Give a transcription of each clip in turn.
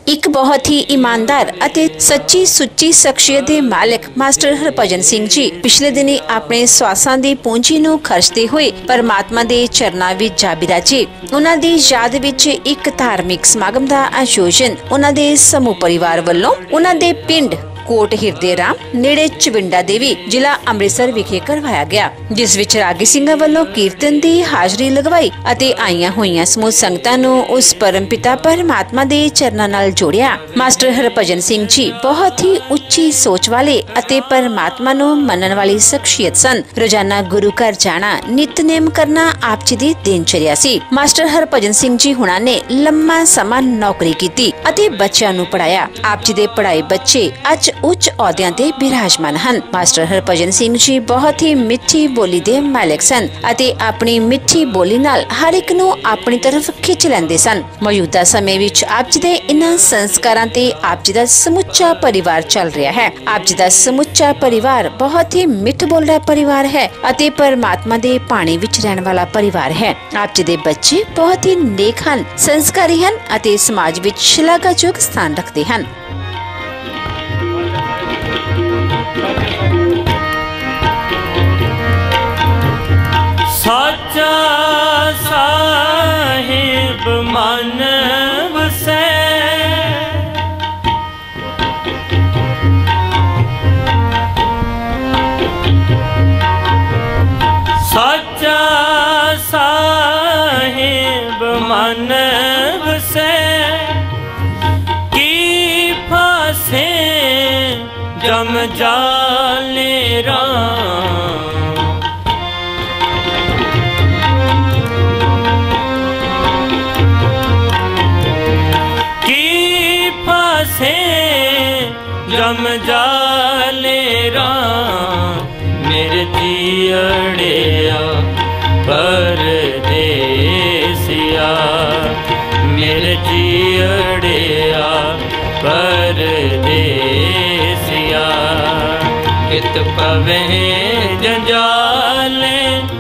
एक बहुत ही ईमानदार अते सच्ची सुच्ची शख्सियत के मालिक मास्टर हरभजन सिंह जी पिछले दिनी अपने स्वासां दी पूंजी नूं खर्चते हुए परमात्मा दे चरनां विच जा बिराजे। उन्हां दी याद विच एक धार्मिक समागम दा आयोजन उन्हां दे समूह परिवार वल्लों उन्हां दे पिंड कोट हिरदे राम नेड़े चविंडा देवी जिला अमृतसर विखे करवाया गया, जिस विच रागी सिंघां वल्लों कीर्तन दी हाजरी लगवाई अते आईयां होईयां समूह संगतां नूं उस परम पिता परमात्मा दे चरनां नाल जोड़िया। मास्टर हरभजन सिंह जी बहुत ही उच्ची सोच वाले अते परमात्मा नूं मनण वाली शख्सियत सन। रोजाना गुरु घर जाना, नितनेम करना आप जी दी दिनचर्या सी। मास्टर हरभजन सिंह जी हुणां ने लम्मा समा नौकरी कीती अते बच्चिआं नूं पढ़ाया। आप जी दे पढ़ाए बच्चे अज उच्च अहुदियां ते विराजमान हन। मास्टर हरभजन सिंह जी बहुत ही मिठी बोली दे मालिक सन अते अपनी मिठी बोली नाल हर एक नूं अपनी तरफ खिच लैंदे सन। मौजूदा समय विच आप जी दे इन्हां संस्कारां ते आप जी दा समुच्चा परिवार चल रहा है। आप जी दा समुच्चा परिवार बहुत ही मिठ बोलदा परिवार है अते परमात्मा दे पाणी विच रहण वाला परिवार है। आप जी दे बच्चे बहुत ही नेक हन, संस्कारी हन अते समाज विच शलाघायोग स्थान रखते हन। साचा साहिब मन वसै, साचा साहिब मन वसै, की फासे जम जाले राम, जम जाले राम, मेरे जियड़िया परदेसिया, मेरे जियड़िया परदेसिया, कित पवे जंजाले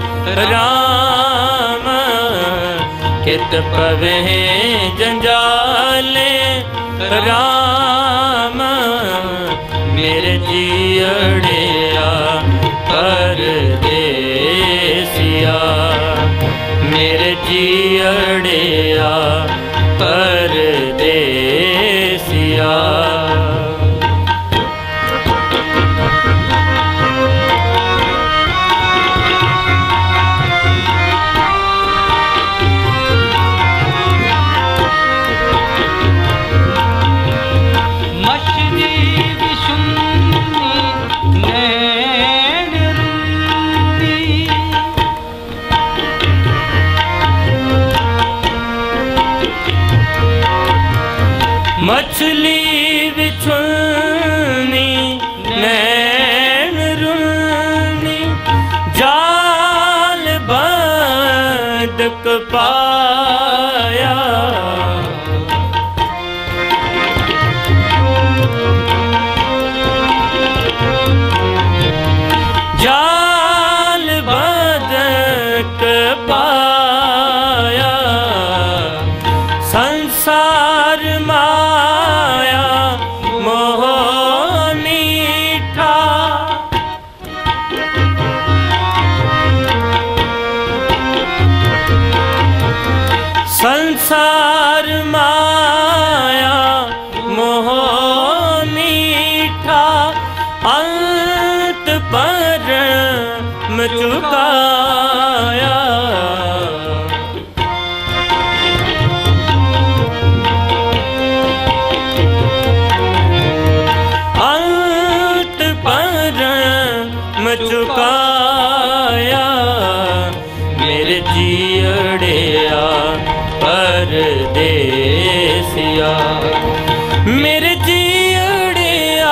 राम, कित पवे जंजाले राम, मेरे जियड़िया परदेसिया, मेरे जियड़िया परदेसिया। मछली बिछुनी नैन रुनी, जाल बंदक पाया, जाल बंदक पाया, संसार माया मोह मीठा, संसार माया मोह मीठा, अंत परम चुकाया, चुकाया, मेरे जियड़िया परदेसिया, मेरे जियड़िया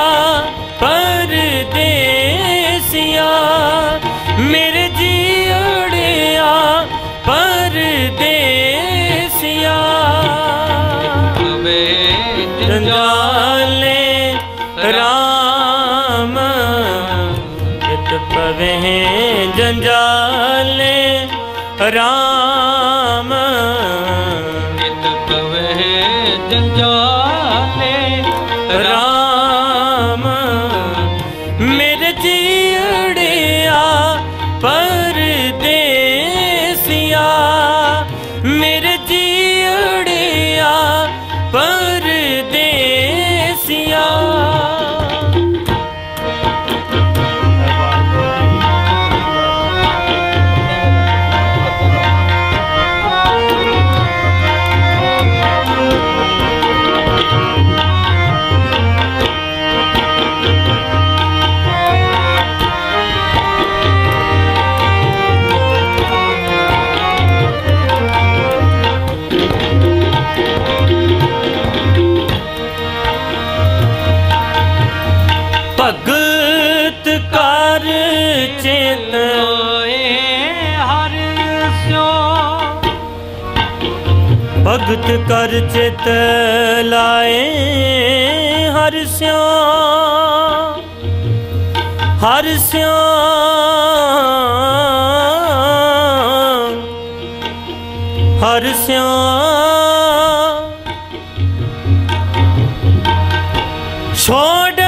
परदेसिया, मेरे जियड़िया परदेसिया, जंजाले राम, पवे जंजाले राम, पवे जंजाल भगत कर चित लाए हर स्यों हर स्यों हर स्यों छोड़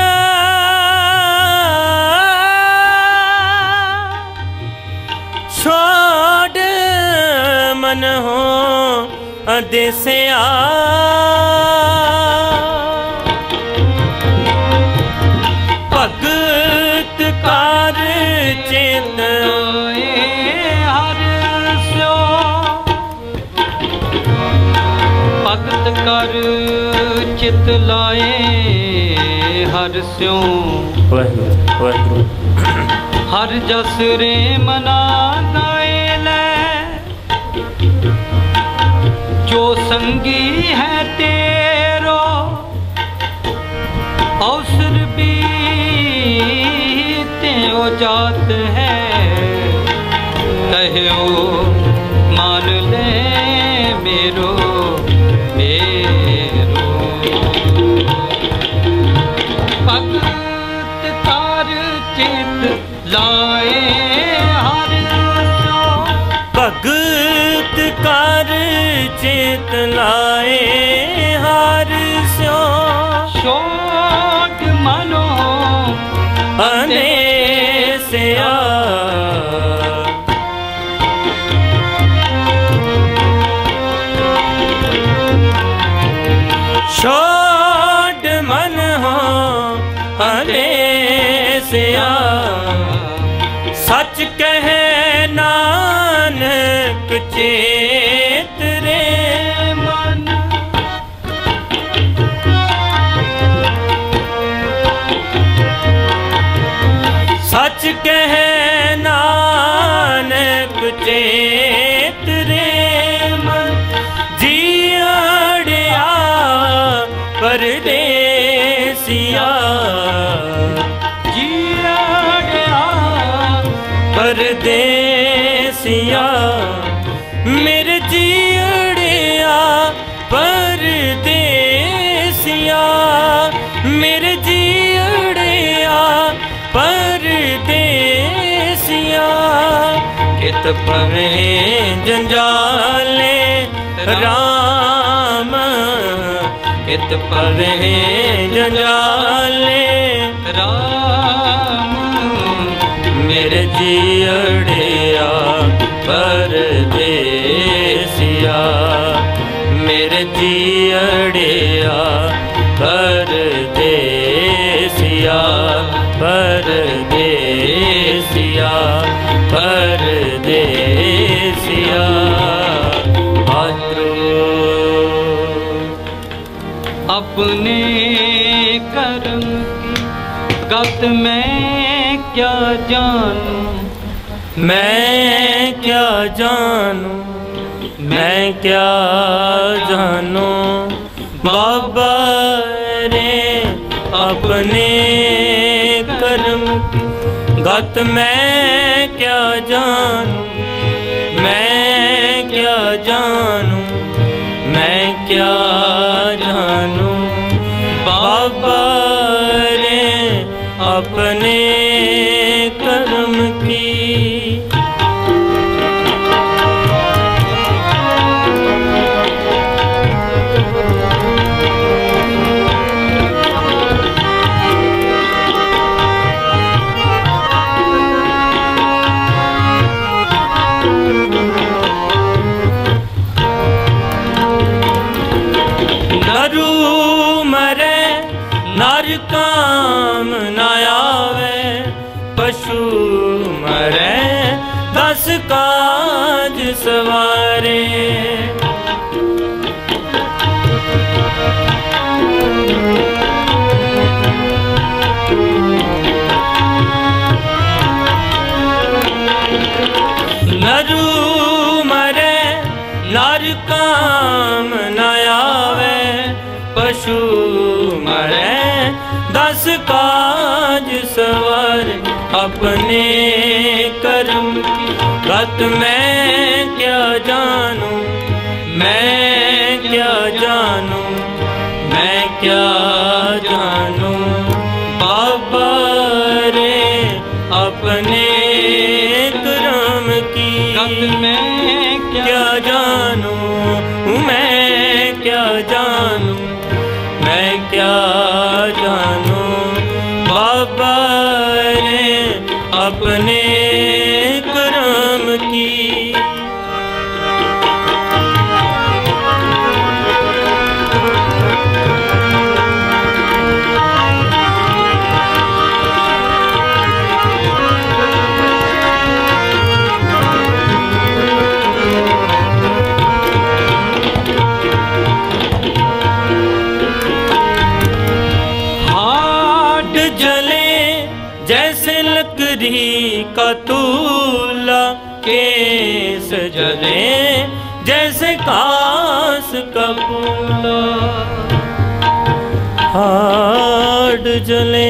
छोड़ मन हो देसिया भगत कर चित हर स्यों भगत कर चित लाए हर स्यों हर जस रे मना गाए ले जो संगी है तेरो अवसर भी त्यो जात है कहो मान ले मेरो मेरो भगत कर चित लाए हर स्यों भगत कर चित लाए हर स्यों शोक मनो अनेसिया छोड़ मन हो अनेसिया सच कहे नानक चेत रे मन सच कहे नानक चेत रे मन जियड़िया परदेसिया जियड़िया परदेसिया मेरे जियड़िया परदेसिया मेरे जियड़िया परदेसिया कित पवे जंजाले राम कित पवे जंजाले राम मेरे जियड़िया परदेसिया मेरे जियड़िया परदेसिया परदेसिया परदेसिया अपने कर्म की गत मैं क्या जानूं मैं क्या जानूं मैं क्या जानूं बाबा रे अपने कर्म गत मैं क्या जानूं मैं क्या जानूं मैं क्या जानूं बाबा रे अपने कर्म की नरू मरे नर काम न आवे पशु मरे दस काज सवारे नरू मरे नर काम न आवे पशु मरे दस काज सवार अपने कर्म की गत मैं क्या जानूं मैं क्या जानूं, मैं क्या जानूं बाबा रे अपने करम की। कद मैं क्या जानूं, मैं क्या जानूं, मैं क्या जानूं बाबा रे अपने करम की। जैसे लकड़ी का तूला, केस जले जैसे कांस का फूला। हाड जले,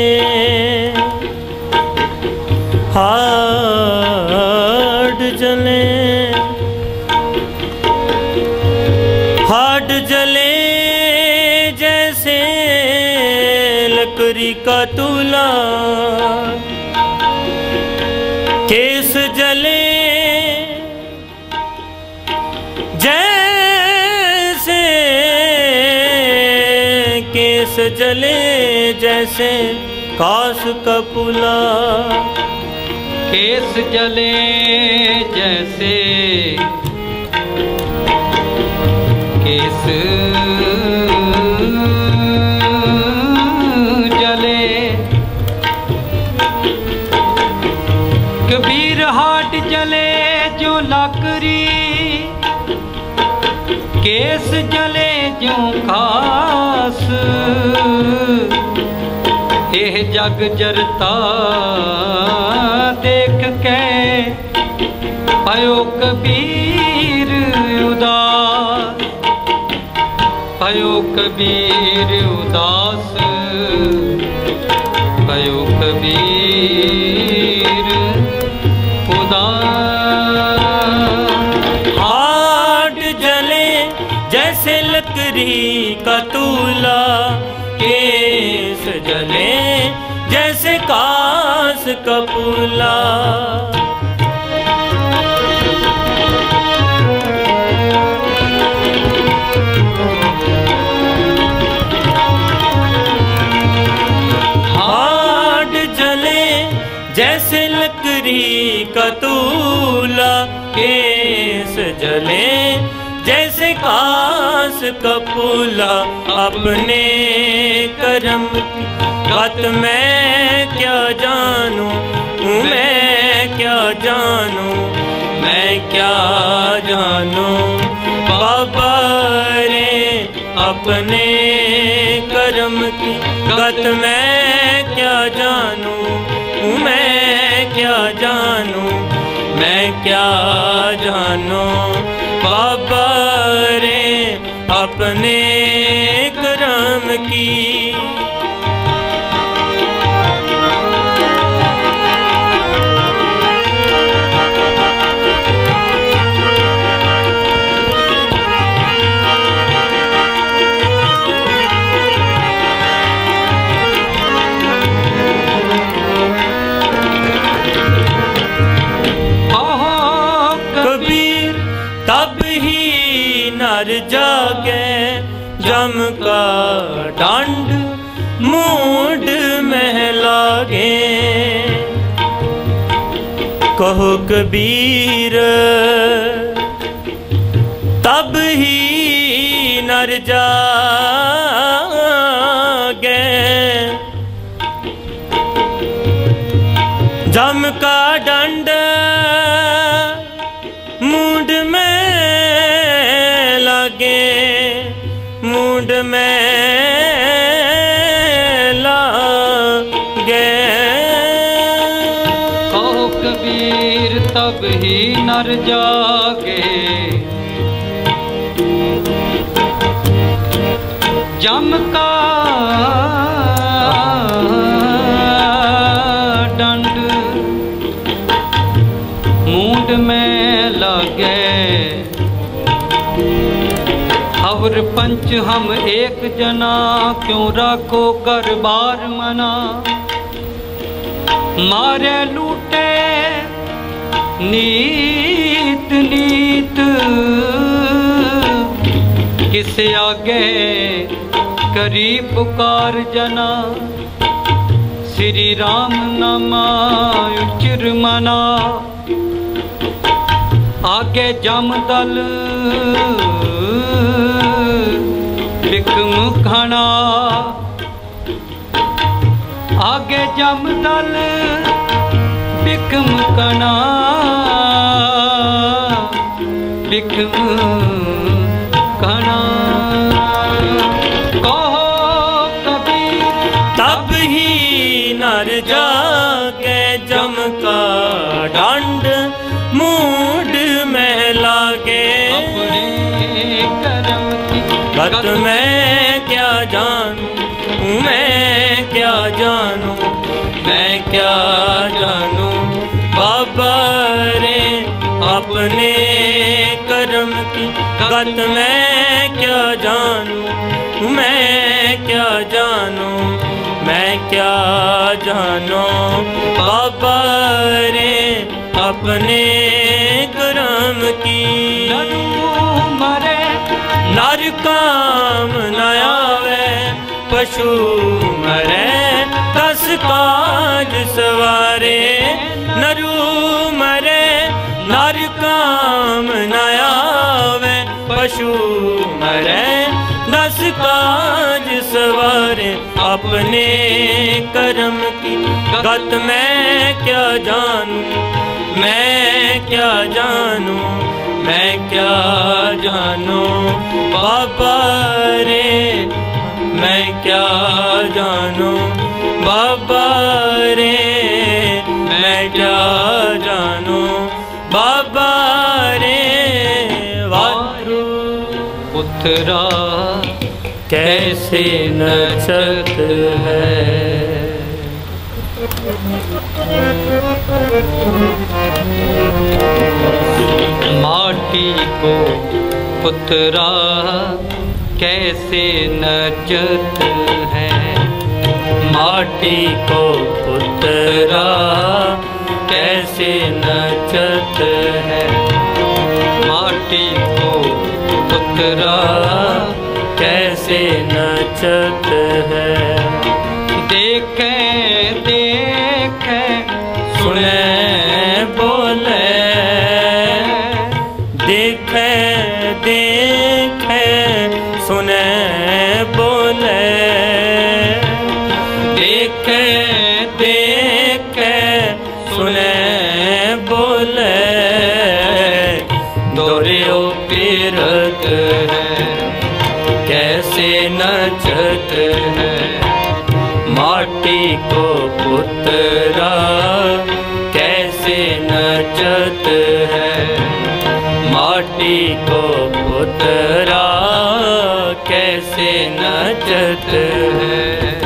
हाड जले, हाड जले जैसे लकड़ी का तूला। केस जले जैसे, केस जले जैसे कांस का पुला। केस जले जैसे, केस जले। कबीर हाट जले जो लाकरी, केस जले जो खास। यह जग जरता देख के भयो कबीर उदास, भयो कबीर उदास, भयो कबीर उदास। हाट जले जैसे लकड़ी का तूला, केस जले जैसे कांस का पुला। जैसे लकड़ी का तूला, केस जले जैसे कांस का फूला। अपने करम की बात मैं क्या जानूं, मैं क्या जानूं, मैं क्या जानूं बाबा रे अपने करम की बात मैं क्या जानूं, मैं क्या जानूं, मैं क्या जानूं बाबा रे अपने करम की। नर जागे जम का दंड मूड में लागे। कहो कबीर तब ही नर जागे, जम का दंड मूड में लागे, मूड में लागे। कहो कबीर तब ही नर जागे, जम का दंड मूड में लागे। और पंच हम एक जना, क्यों राखो कर बार मना। मारे लूटे नीत नीत, किसे आगे करी पुकार जना। श्री राम नामा उचिर मना, आगे जमदल बिकम खाना। आगे जमदल बिकम खाना, बिकम खाना। कहो कबीर तब ही नर जागे, जम का दंड मूड में लागे। अपने कर्म की गत मैं क्या जानूं, मैं क्या जानूं, मैं क्या जानूं बाबा रे अपने कर्म की। गत मैं क्या जानूं, मैं क्या जानूं, मैं क्या जानूं बाबा रे अपने कर्म की। मरे नर काम न आवे, पशु मरे दस काज सवारे। नरू मरे नर काम न आवे, पशु मरे दस काज सवारे। अपने कर्म की गत मैं क्या जानूं, मैं क्या जानूं, मैं क्या जानूं बाबा रे मैं क्या जानूं बाबा रे मैं क्या जानूं बाबा रे। वारू पुत्रा कैसे नचत है। माटी को पुत्रा कैसे नचत है। माटी को पुत्रा कैसे नचत है। माटी को पुत्रा कैसे नचत है। देखे देखे सुने बोले देखे देखे सुने बोले देखे देखे सुने बोले। दोरियो पीरत है कैसे नचत है। माटी को पुत्रा कैसे नचत है। माटी को पुत्रा कैसे नचत है।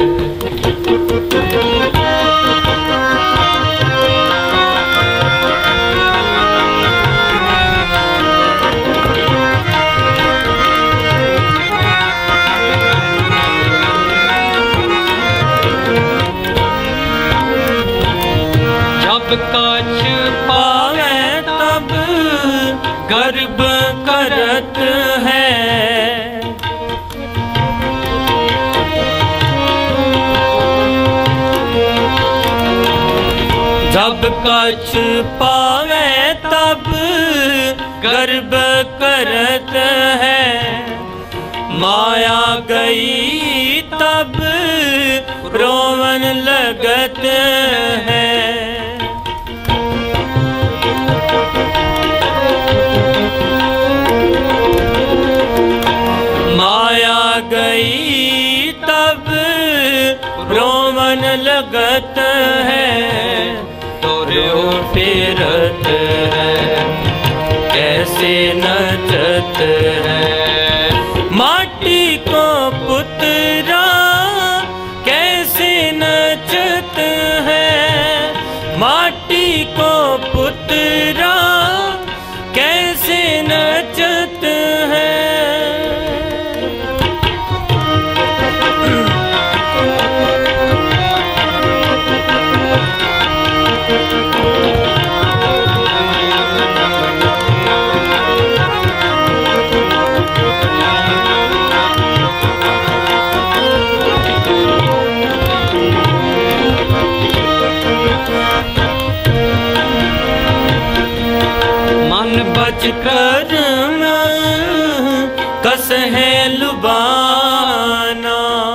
कछ पावे तब गर्भ करत है। जब कछ पावे तब गर्भ करत है। माया गई तब रोवन लगत है। माया गई तब रोवन लगत है। तोरो फिरत है कैसे नचत है। माटी को पुत्रा कैसे नचत है। माटी को पुत्रा कैसे नचत है। बच कर्म कस है लुबाना।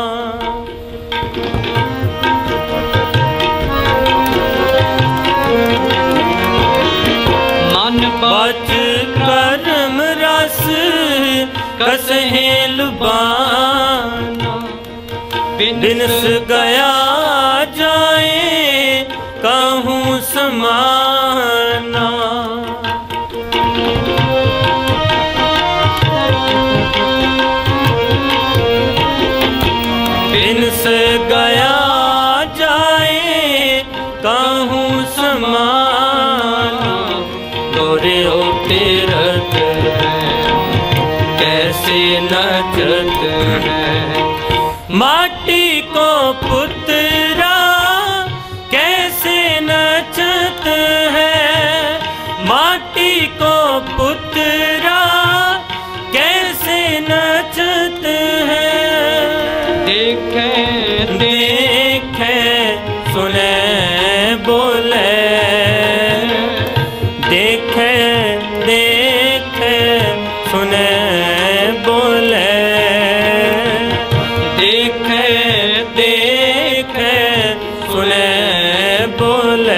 मन बच कर्म रस कस है लुबाना। बिनस गया जाए कहूँ समाना। बिनस गया जाए कहूँ समाना। तोरे ओ तीरथ कैसे नचत है। माटी को पुत्रा कैसे नचत है। माटी को पुत्रा कैसे नचत है। देखे देखे सुने बोले। देखे देखे सुने बोले। देखे देखे सुने बोले।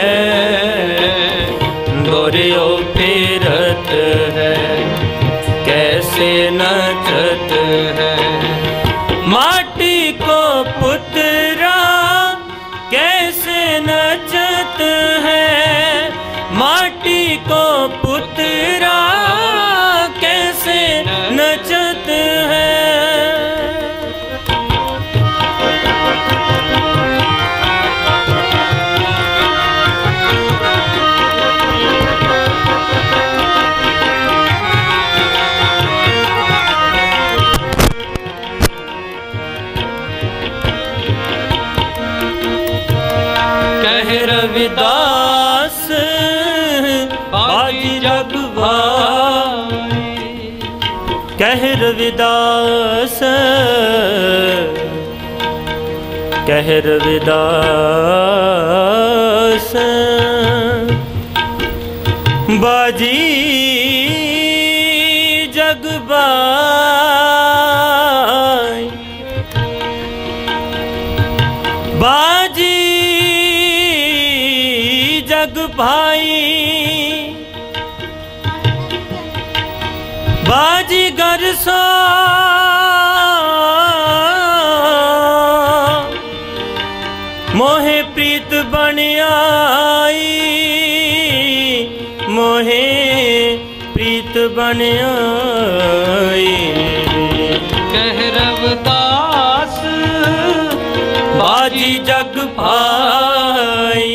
दोरियो फिरत है कैसे नचत है। माटी को पुत्रा कैसे नचत है। माटी को पुत्रा कैसे नचत है। कह रविदास बाजी जग भाई। कह रविदास कह रविदास बाजी जग भाई। बाजी जग भाई। बाजीगर सो मोहे प्रीत बन आई। मोहे प्रीत बन आई। कह रविदास बाजी जग भाई।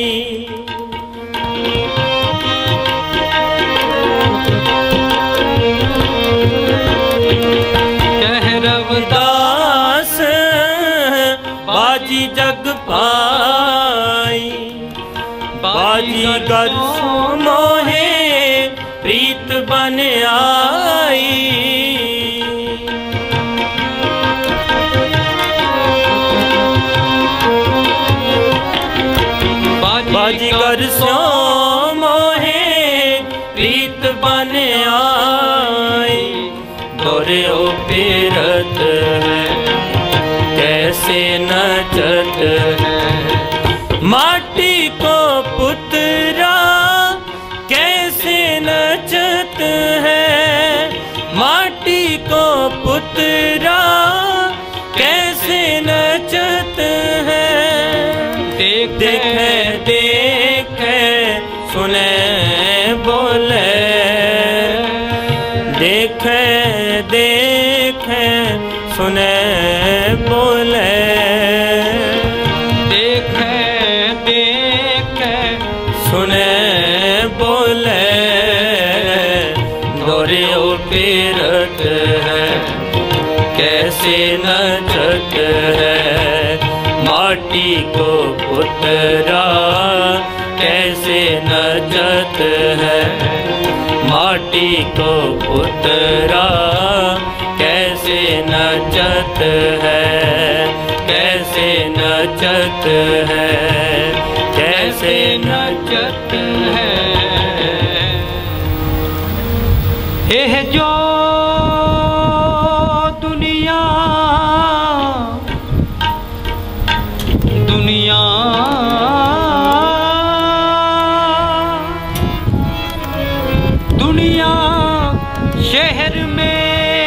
कह रविदास बाजी जग भाई। बाजीगर मोहे प्रीत बन आई। बाजीगर सो मोहे प्रीत बन आई। दोरे ओ फिरत है कैसे नचत है। माटी को पुत्रा कैसे नचत है। माटी को पुत्रा कैसे नचत है। देखे देखे सुने बोले। देखे देखे सुने बोले। देखे देखे सुने बोले। दोरियो फिरत है कैसे नचत है। माटी को पुत्रा कैसे नचत है। माटी को पुत्रा कैसे नचत है। कैसे नचत है। कैसे नचत है। जो दुनिया दुनिया दुनिया शहर में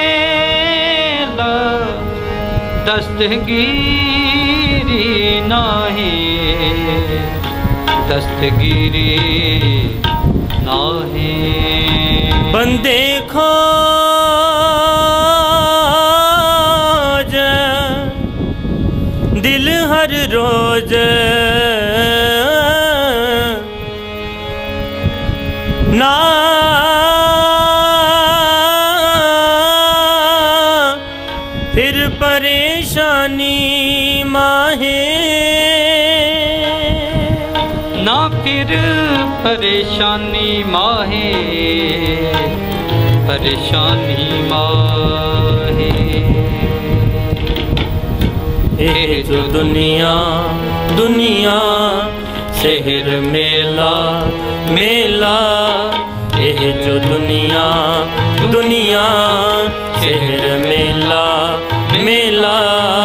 दस्तगीरी नाही, दस्तगीरी नाही। बंदे खोज दिल हर रोज, ना फिर परेशानी माहे, ना फिर परेशानी माहे, परेशानी माहे। ये जो दुनिया दुनिया शहर मेला मेला, ये जो दुनिया दुनिया शहर मेला मेला,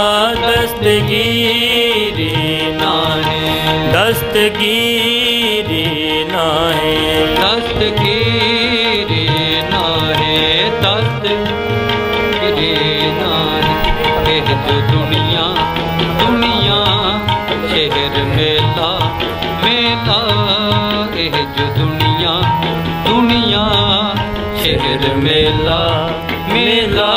दस्तगीरी नाहे, दस्तगीरी नाहे, दस्तगीरी नाहे, दस्तगीरी नाहे। ये जो दुनिया दुनिया शहर मेला मेला, ये जो दुनिया दुनिया शहर मेला मेला।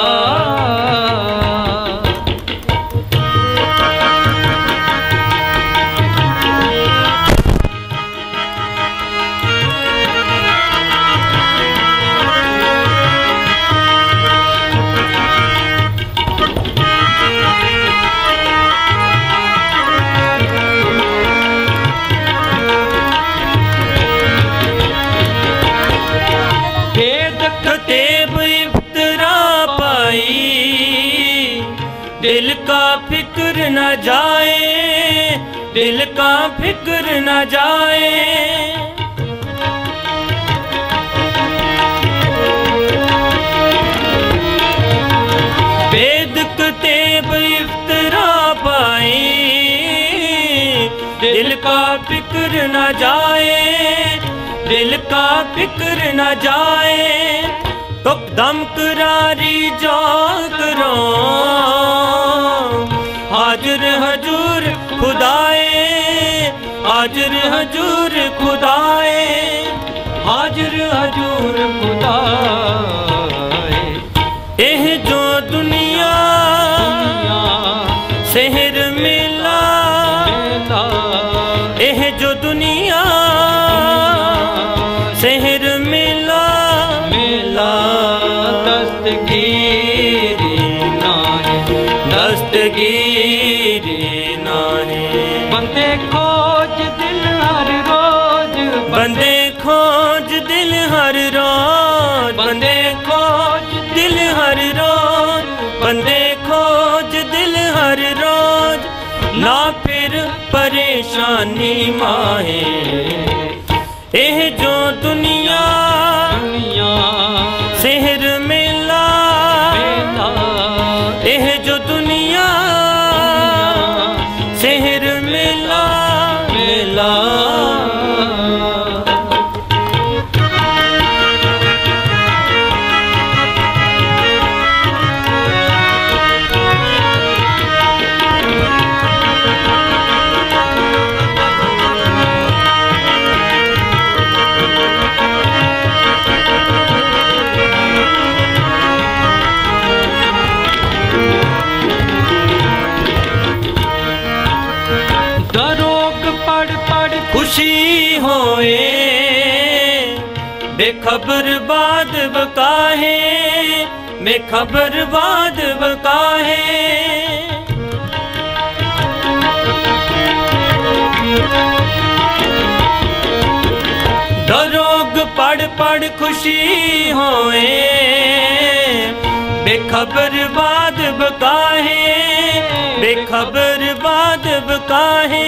दिल का फिक्र न जाए, दिल का फिक्र न जाए, वेद किताब इफ्तरा पाए, दिल का फिक्र न जाए, दिल का फिक्र न जाए। तो दम करारी जो करो हाजिर हजूर खुदाए, हाजिर हजूर खुदाए, हाजिर हजूर खुदाए। एह जो दुनिया शहर मेला मेला, एह जो दुनिया शहर मेला मेला, दस्तगीरी नाहे, दस्तगीरी नाहे। बंदे खोज दिल हर रोज, बंदे खोज दिल हर रोज, बंदे खोज दिल हर रोज, बंदे खोज दिल हर रोज, ना फिर परेशानी माहे। एह जो दुनिया दुनिया शहर मेला मेला, एह जो दुनिया शहर मेला मेला। खुशी होए बेखबर बाद बकाहे, बेखबर बाद बकाहे। दरोग पढ़ पढ़ खुशी होए बेखबर बाद बकाहे, बेखबर बाद बकाहे।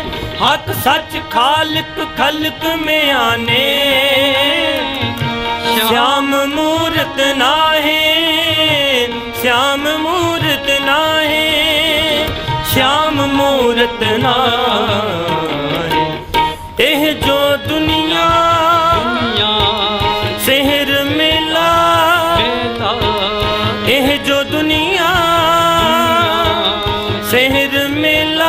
हक सच खालिक खल्क में आने, श्याम मूरत नाहे, श्याम मूरत नाहे, श्याम मूरत नाहे। एह जो दुनिया शहर मेला, एह जो दुनिया शहर मेला,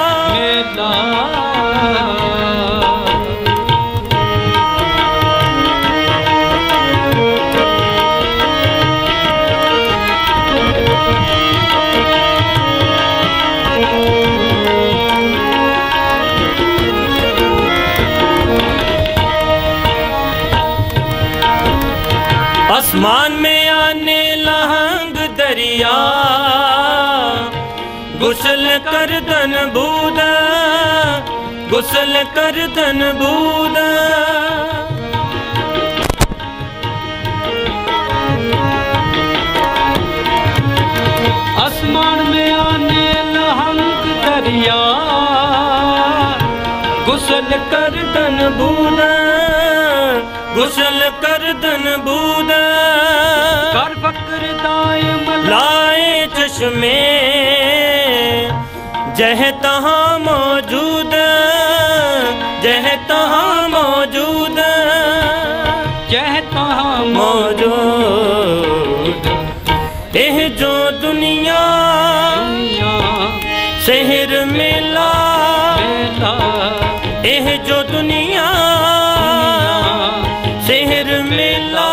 आसमान में आने लहंग दरिया, गुसल कर धन बूद, गुसल कर धन बूद। आसमान में आने लहंग दरिया, गुसल कर धन बूद, गुसल कर धन बूद। कर फक्र दायम लाए चश्मे जह तहाँ मौजूद, जह तहाँ मौजूद, जह तहाँ मौजूद। एह जो दुनिया शहर मेला, एह जो दुनिया शहर मेला,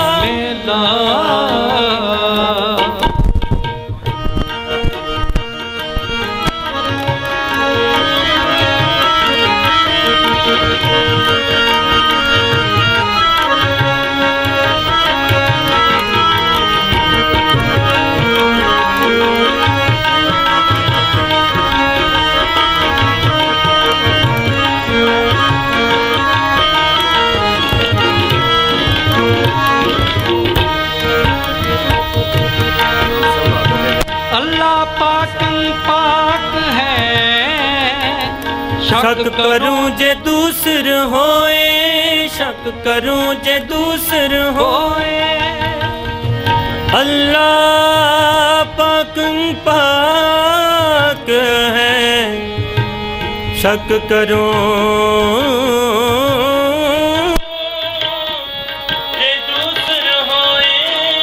शक करूं जे दूसर होए, शक करूं जे दूसर होए। अल्लाह पाक पाक है, शक करूं जे दूसर होए।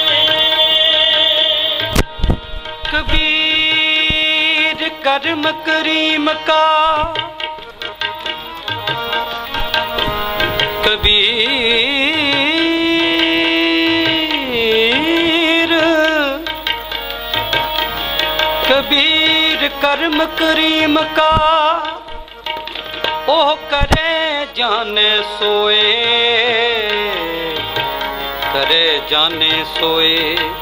कबीर कर्म करीम का, कबीर कबीर कर्म करीम का, ओह करे जाने सोए, करे जाने सोए।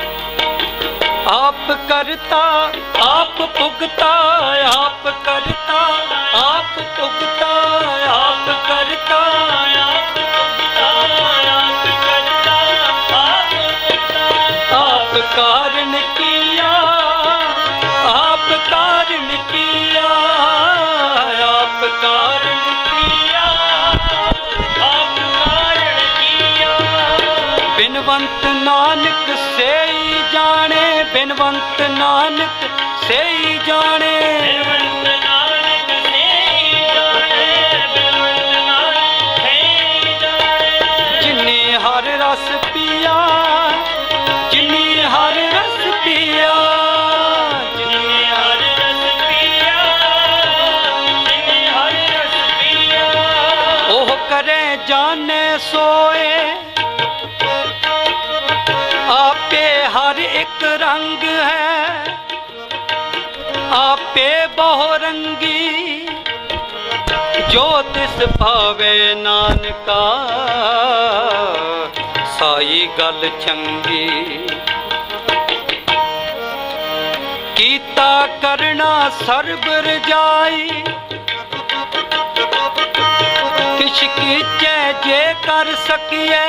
आप करता आप पुगता, आप करता आप पुगता, आप करता आप पुगता, आप करता आप पुगता। आप कारण किया, आप कारण किया, आप कारण किया, आप कारण किया। बिनवंत नानक से ही जाने, बिनवंत नानक से ही जाने, बिनवंत नानक से ही जाने, बिनवंत नानक से ही जाने। जिन्ने हर रस पिया, जिन्ने हर रस पिया, जिन्ने हर रस पिया, जिन्ने हर रस पिया। ओह करे जाने सोए, आपे हर एक रंग है, आपे बहुरंगी। जो तिस भावे नानका, साई गल चंगी। कीता करना सर्ब रजाई, किश कीचे जे कर सकिए।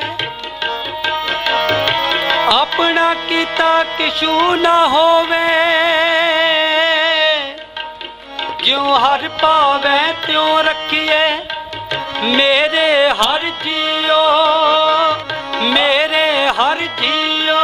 अपना कीता किशू ना होवे, ज्यों हर पावे त्यों रखिए। मेरे हर जियो, जियो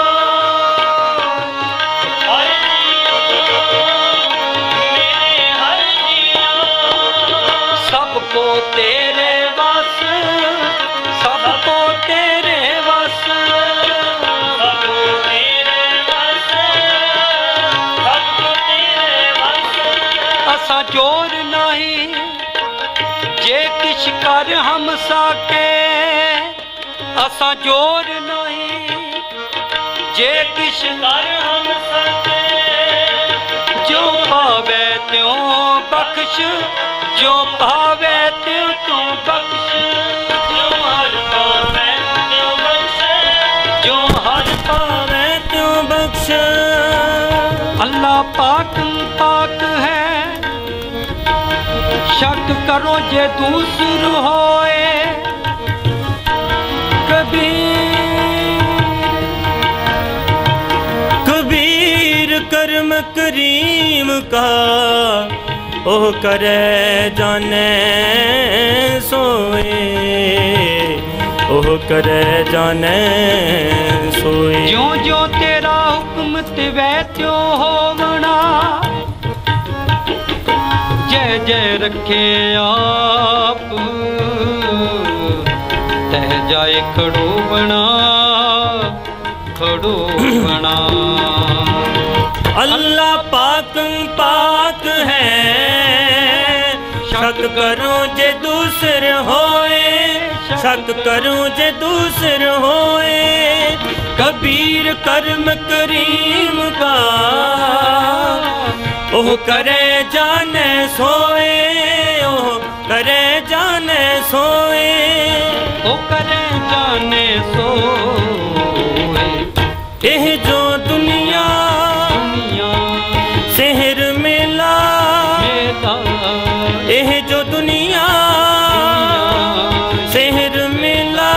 सबको तेरे बस, सबको तेरे बस, सबको तेरे बस, सबको तेरे बस। असा जोर नहीं जे किश कर हम साके, असा जोर नहीं जे किश कर हम साके। जो पावे त्यों बख्श, जो पावे त्यों तू बख्श, जो हर पावे त्यों बख्श, जो हर पावे त्यों बख्श। अल्लाह पाक पाक है, शक करो जे दूसर होए। कबीर कर्म करीम का ओह करे जाने सोए, ओह करे जाने सोए। जो जो तेरा हुक्म तिवै त्यों होवना, जय जय रखे आप तह जाए खड़ो बना, खड़ो बना। अल्लाह पाक पाक है, शक करूं जे दूसर होए, शक करूं जे दूसर होए। कबीर कर्म करीम का ओह करे जाने सोए, ओह करे जाने सोए, ओ करे जाने सोए। एह जो दुनिया शहर मेला, एह जो दुनिया शहर मेला,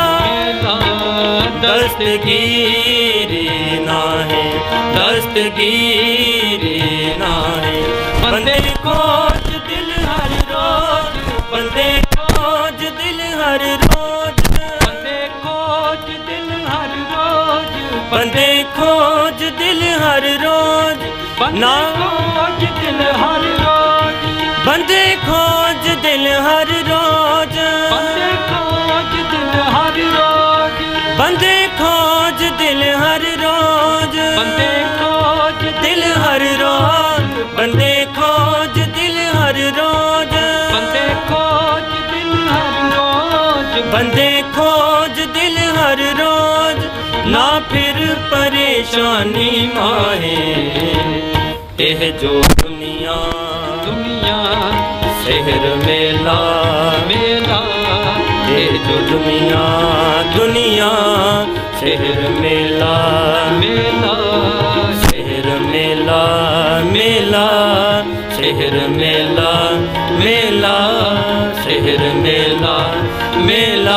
दस्तगीरी ना है, दस्तगीरी ना है। बंदे खोज दिल हर रोज, बंदे खोज दिल हर रोज, बंदे खोज दिल हर रोज, बंदे खोज दिल हर रोज। ना खोज दिल हर रोज, बंदे खोज दिल हर रोज, बंदे खोज दिल हर रोज, बंदे खोज दिल हर रोज, बंदे खोज दिल हर रोज, बंदे खोज दिल हर रोज, बंदे खोज दिल हर रोज, बंदे खोज दिल हर रोज। ना फिर परेशानी माहे, एह जो दुनिया दुनिया शहर मेला, मेला। एह जो दुनिया दुनिया शहर मेला, मेला शहर मेला, मेला शहर मेला, मेला शहर मेला, मेला।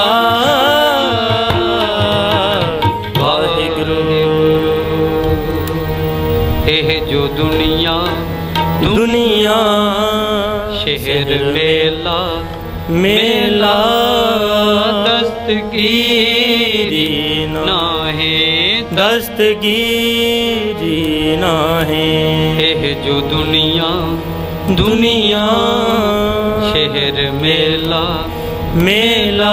वाहिगुरु। एह जो दुनिया दुनिया शहर मेला, मेला दस्तगीरी ना है, दस्तगीरी ना है। एह जो दुनिया दुनिया शहर मेला, मेला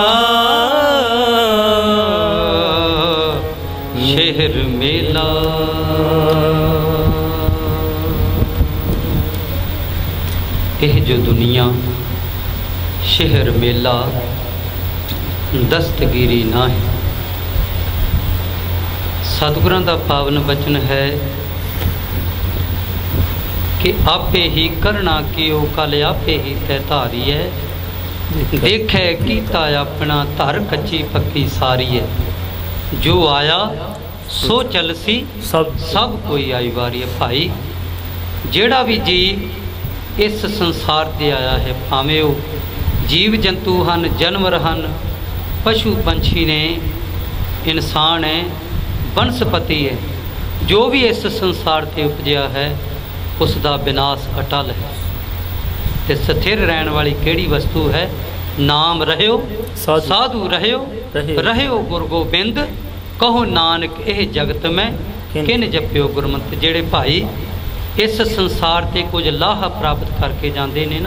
शहर मेला। एह जो दुनिया शहर मेला दस्तगीरी ना है। सतगुਰਾਂ ਦਾ पावन बचन है कि आपे ही करना कियो कल आपे ही तै धारी है। देखे कीता अपना धर कच्ची पक्की सारी है। जो आया सो चलसी सब कोई आई वारी है। भाई जेड़ा भी जीव इस संसार ते आया है, भावें वो जीव जंतु हन, जानवर हन, पशु पंछी ने, इंसान है, वनस्पति है, जो भी इस संसार ते उपजिया है उसका विनाश अटल है। ते स्थिर रहने वाली केड़ी वस्तु है? नाम रहियो साधु रहियो, रहियो गुरु गोबिंद कहो नानक यह जगत में किन जप्यो गुरमत। जेड़े भाई इस संसार ते कुछ लाहा प्राप्त करके जाते ने ना,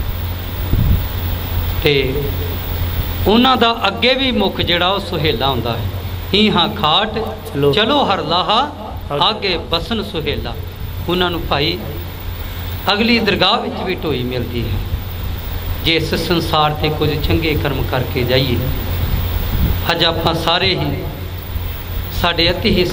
ते उन्हां दा अगे भी मुख जिहड़ा वो सुहेला हुंदा है। ही हाँ खाट चलो हर लाहा आगे बसन सुहेला। उन्हां नूं भाई अगली दरगाह विच भी ढोई मिलती है जे इस संसार ते कुछ चंगे कर्म करके जाइए। अज आपां सारे ही साडे अति ही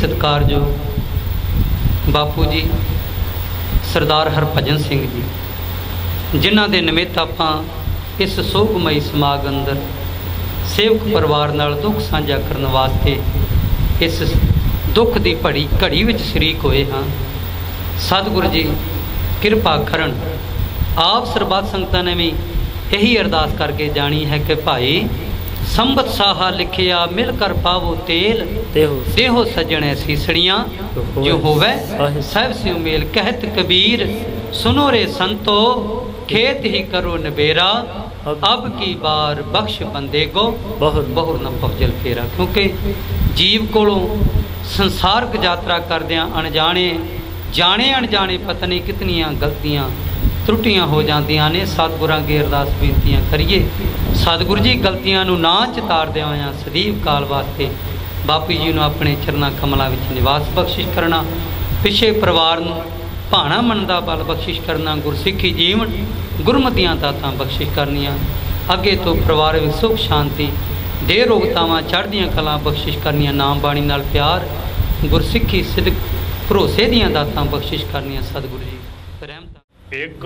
सत्कारयोग बापू जी सरदार हरभजन सिंह जी, जिन्हां दे निमित्त आपां इस सोगमई समाग अंदर सेवक परिवार नाल दुख साझा करने वास्ते इस दुख की घड़ी विच शरीक होए हाँ। सतगुरु जी किरपा करन। आप सरबत संगतां ने भी यही अरदास करके जानी है कि भाई संबत साहा लिखिया मिल कर पावो तेल, देहो सजण सीसड़ियाँ जो होवे सब से मेल। कहत कबीर सुनो रे संतो खेत ही करो नबेरा, अब की बार बख्श बंदे को बहुर न पहुँचल फेरा। क्योंकि जीव कोलों संसारक यात्रा करदियां अनजाने जाने अनजाने पता नहीं कितनियां गलतियां त्रुटियां हो जांदियां ने। सतगुरां अगे अरदास बेनतियां करिए सतगुरु जी गलतियां नूं ना चितारदे होइयां सदैव काल वास्ते बापू जी नूं अपने चरना कमलां विच निवास बख्शिश करना। पिछे परिवार नूं भाणा मनदा बल बख्शिश करना। गुरसिੱਖੀ जीवन गुरमतियां दातां बख्शिश करनियां। अगे तो परिवार विच सुख शांति दे रोगतावां चढ़दियां कलां बख्शिश करनियां। नाम बाणी नाल प्यार गुरसिੱਖੀ सिदक भरोसे दियां दातां बख्शिश करनियां। सतगुरु जी रहमत। एक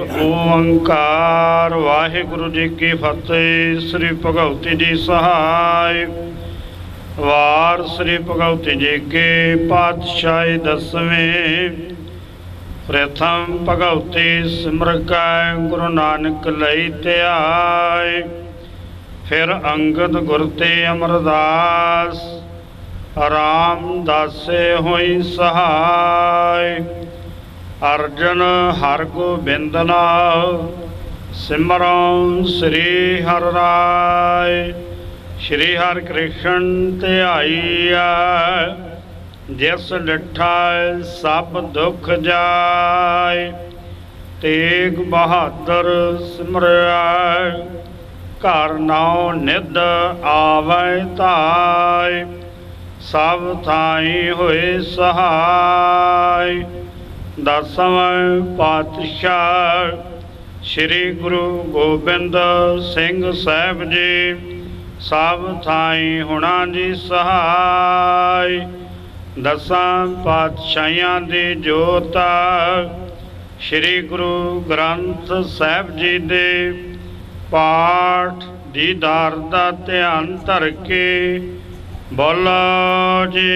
ओंकार वाहिगुरु जी की फतेह। श्री भगवती जी सहाय। वार श्री भगवती जी के पातशाही 10वें। प्रथम भगवती सिमर कै गुरु नानक लई त्याय। फिर अंगद गुर ते अमरदास रामदासे होई सहाय। अर्जन हर गोबिंद नाम सिमरों श्री हर राय। श्री हर कृष्ण ध्याईया जिस डिठा सब दुख जाय। तेग बहादुर सिमरिया घर नाउ निध आवे ताय। सब थाई होए सहाय। 10वें पातशाह श्री गुरु गोबिंद सिंह साहब जी सब थाई होना जी सहाय। 10 पातशाहियां दी जोता श्री गुरु ग्रंथ साहब जी दे पाठ दीदार दा ध्यान धर के बोलो जी।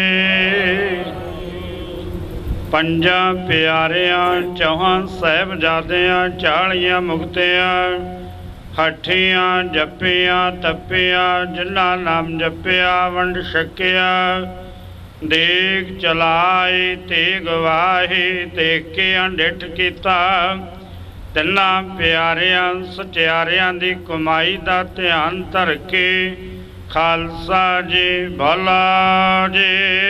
पंजा प्यारियां 4 साहिबजादियां 40 मुक्तियां हठियां जपियां तपियां जिन्ना नाम जपिया वंड छकिया। देग चलाई तेग वाही देख के डिठ कीता। तिन्ना प्यारियां सचियारियां दी कमाई दा ध्यान धर के खालसा जी भला जी।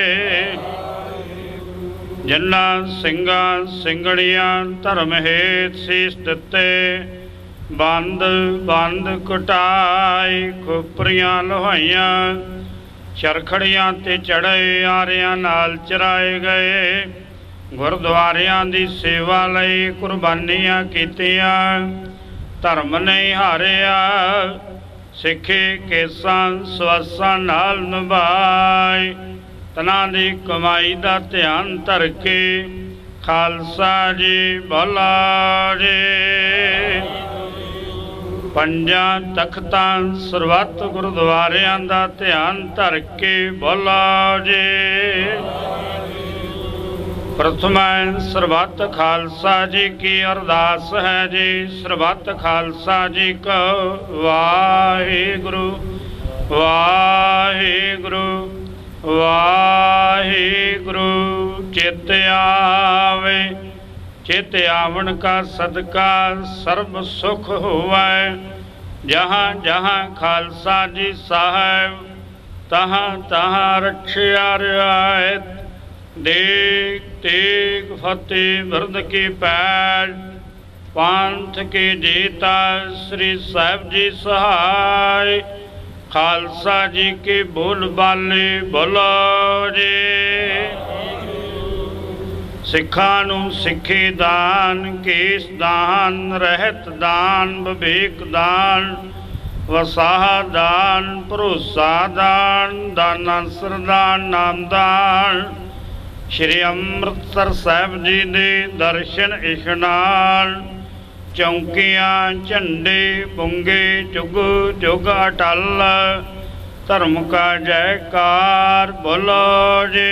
जिन्ना सिंगा सिंगड़ियां धर्म हेत शीस दिते। बंद बंद कुटाई खोपरियां लोहाइयां। चरखड़ियां ते चढ़े आरियां नाल चराए गए। गुरद्वारियां दी सेवा लई कुर्बानियां कीतियां। धर्म नहीं हारिया सिखे केसां सवासां नाल निभाए। तना दी कमाई दा ध्यान धर के खालसा जी भला जी। पंजा तख्तां सरबत गुरुद्वारियां दा ध्यान धर के भला जी। प्रथम सरबत खालसा जी की अरदास है जी। सरबत खालसा जी को वाहिगुरु वाहिगुरु वाहिगुरु। चित आवे चित आवन का सदका सर्व सुख होवै। जहाँ जहाँ खालसा जी साहब तहाँ तहाँ रक्षया रियायत। देख तेग फतेह बिरद की पैर, पंथ के जेता श्री साहिब जी सहाय। खालसा जी के बोल बाले बोलो जे। सिखां नूं सिखे दान, केस दान, रहत दान, विवेक दान, वसाह दान, भरोसा दान, दाना सरदान, नाम दान। श्री अमृतसर साहिब जी दे दर्शन इशनान। चौंकियां झंडे बुंगे जुग जुग अटल, धर्म का जयकार बोलो जे।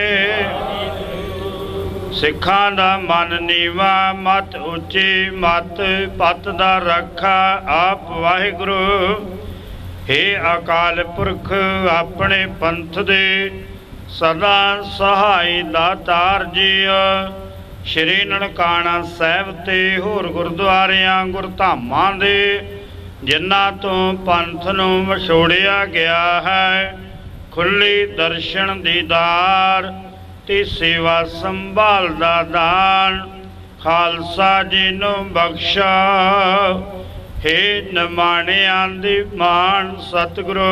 सिखां दा मन नीवा, मत उची, मत पत दा रखा आप वाहिगुरु। हे अकाल पुरख अपने पंथ दे सदा सहाय दातार जी। श्री ननकाना साहिब ते होर गुरुद्वारियां गुरधामां दे जिन्हां तों पंथ नूं विछोड़िया गया है, खुली दर्शन दीदार ते सेवा संभाल दा दान। खालसा जी नूं बख्शा हे निमाणियां दी मान, सतगुरु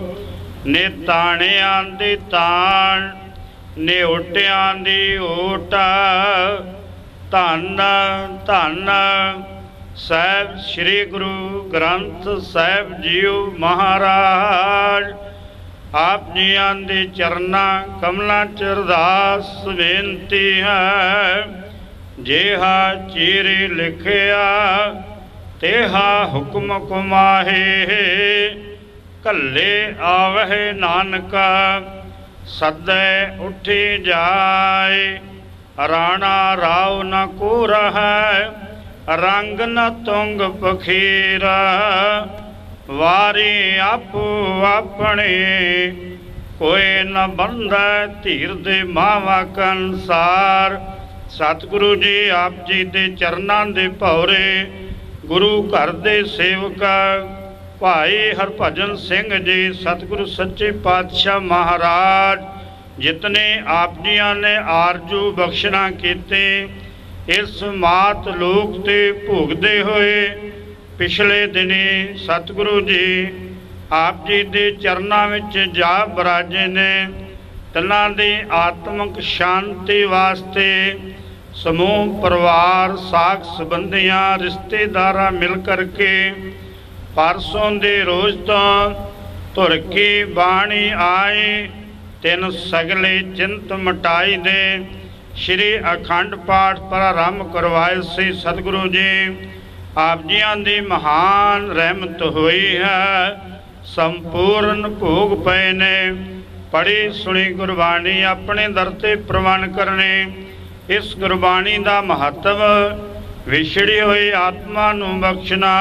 निताणियां दी ताण, निउटियां दी ओट। धन धन साहिब श्री गुरु ग्रंथ साहिब जीओ महाराज। आप जियां दे चरना कमलां च अरदास बेनती है। जेहा चीरे लिखिया तेहा हुक्म कुमाहे, कल्ले आवहे नानका सदै उठी जाए। राणा राव न को है, रंग न तुंग पखीरा, वारी आपो अपने कोई न बंदा धीर दे मावा कंसार। सतगुरु जी आप जी दे चरनां दे भौरे गुरु घर दे सेवका भाई हरभजन सिंह जी, सतगुरु सच्चे पातशाह महाराज जितने आप जियां ने आरजू बख्शना कीते, इस मात लोक ते भोगदे होए पिछले दिनी सतगुरु जी आप जी दे चरनां विच जा बराजे ने। तिन्हां दी आत्मक शांति वास्ते समूह परिवार साख संबंधियां रिश्तेदारां मिल करके परसों दे रोज तो धुर की बाणी आई। तिन सगले चिंत मिटाई दे श्री अखंड पाठ प्रारंभ करवाए सी। सतगुरु जी आप जियां दी महान रहमत हुई है, संपूर्ण भोग पे ने। पढ़ी सुनी गुरबाणी अपने दर ते प्रवान करने। इस गुरबाणी का महत्व विछड़ी हुई आत्मा नूं बख्शना,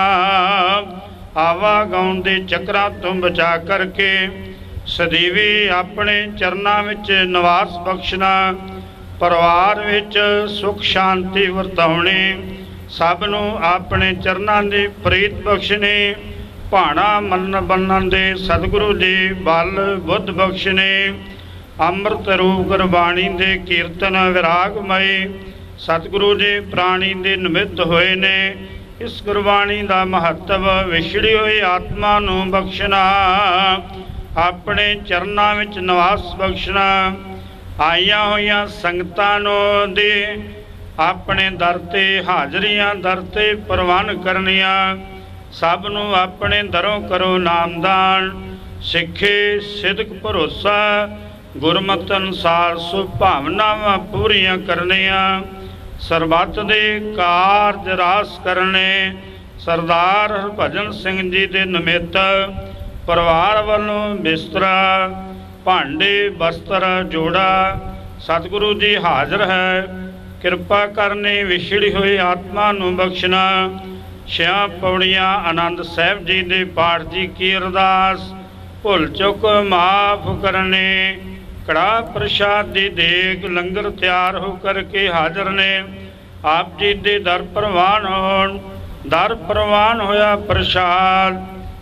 आवागौन दे चक्रां तो बचा करके सदीवी अपने चरनां विच निवास बख्शना, परिवार विच सुख शांति वरताउणी, सब नूं अपने चरनां दी प्रीत बख्शनी, भाणा मन बनन दे सतगुरु जी बल बुद्ध बख्शनी। अमृत रूप गुरबाणी दे कीर्तन विरागमय सतगुरु जी प्राणी दे निमित्त होए ने। इस गुरबाणी का महत्व विछड़ी हुई आत्मा नूं बख्शना, अपने चरनां विच निवास बख्शना, आईयां होईयां संगतां नूं दे अपने दर ते हाजरियां दर ते प्रवान करनियां, सब नूं अपने दरों करो नामदान। सिखे सिदक भरोसा गुरमत अनुसार सुभावनावां पूरियां करनियां, सरबत दे कारज रास करने। सरदार हरभजन सिंह जी दे निमित्त परिवार वालों बिस्तरा भांडे बस्तर जोड़ा सतगुरु जी हाजिर है। कृपा करने विछड़ी हुई आत्मा नूं बख्शना। छियां पौड़ियां आनंद साहिब जी दे पाठ जी की अरदास, भुल चुक माफ करने। कड़ा प्रसाद दी देग लंगर तैयार होकर के हाजिर ने। आप जी दे दर प्रवान होण, दर प्रवान होया प्रसाद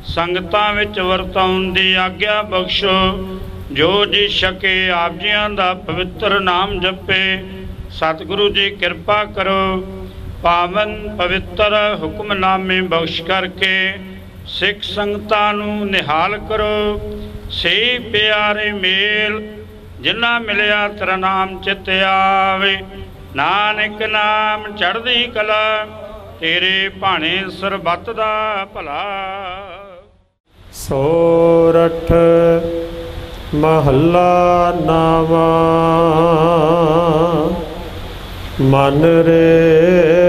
ਸੰਗਤਾਂ ਵਿੱਚ ਵਰਤਾਉਣ ਦੀ ਆਗਿਆ ਬਖਸ਼ੋ। ਜੋ ਜੀ ਛਕੇ ਆਪ ਜੀਆਂ ਦਾ ਪਵਿੱਤਰ ਨਾਮ ਜਪੇ। ਸਤਿਗੁਰੂ ਜੀ ਕਿਰਪਾ ਕਰੋ। ਪਾਵਨ ਪਵਿੱਤਰ ਹੁਕਮਨਾਮੇ ਬਖਸ਼ ਕਰਕੇ ਸਿੱਖ ਸੰਗਤਾਂ ਨੂੰ ਨਿਹਾਲ ਕਰੋ। ਸੇ ਪਿਆਰੇ ਮੇਲ ਜਿਨ੍ਹਾਂ ਮਿਲਿਆ ਤੇਰਾ ਨਾਮ ਚਿੱਤ ਆਵੇ। ਨਾਨਕ ਨਾਮ ਚੜ੍ਹਦੀ ਕਲਾ ਤੇਰੇ ਭਾਣੇ ਸਰਬੱਤ ਦਾ ਭਲਾ। ਸੋਰਠ ਮਹੱਲਾ ਨਾਵਾ। ਮਨ ਰੇ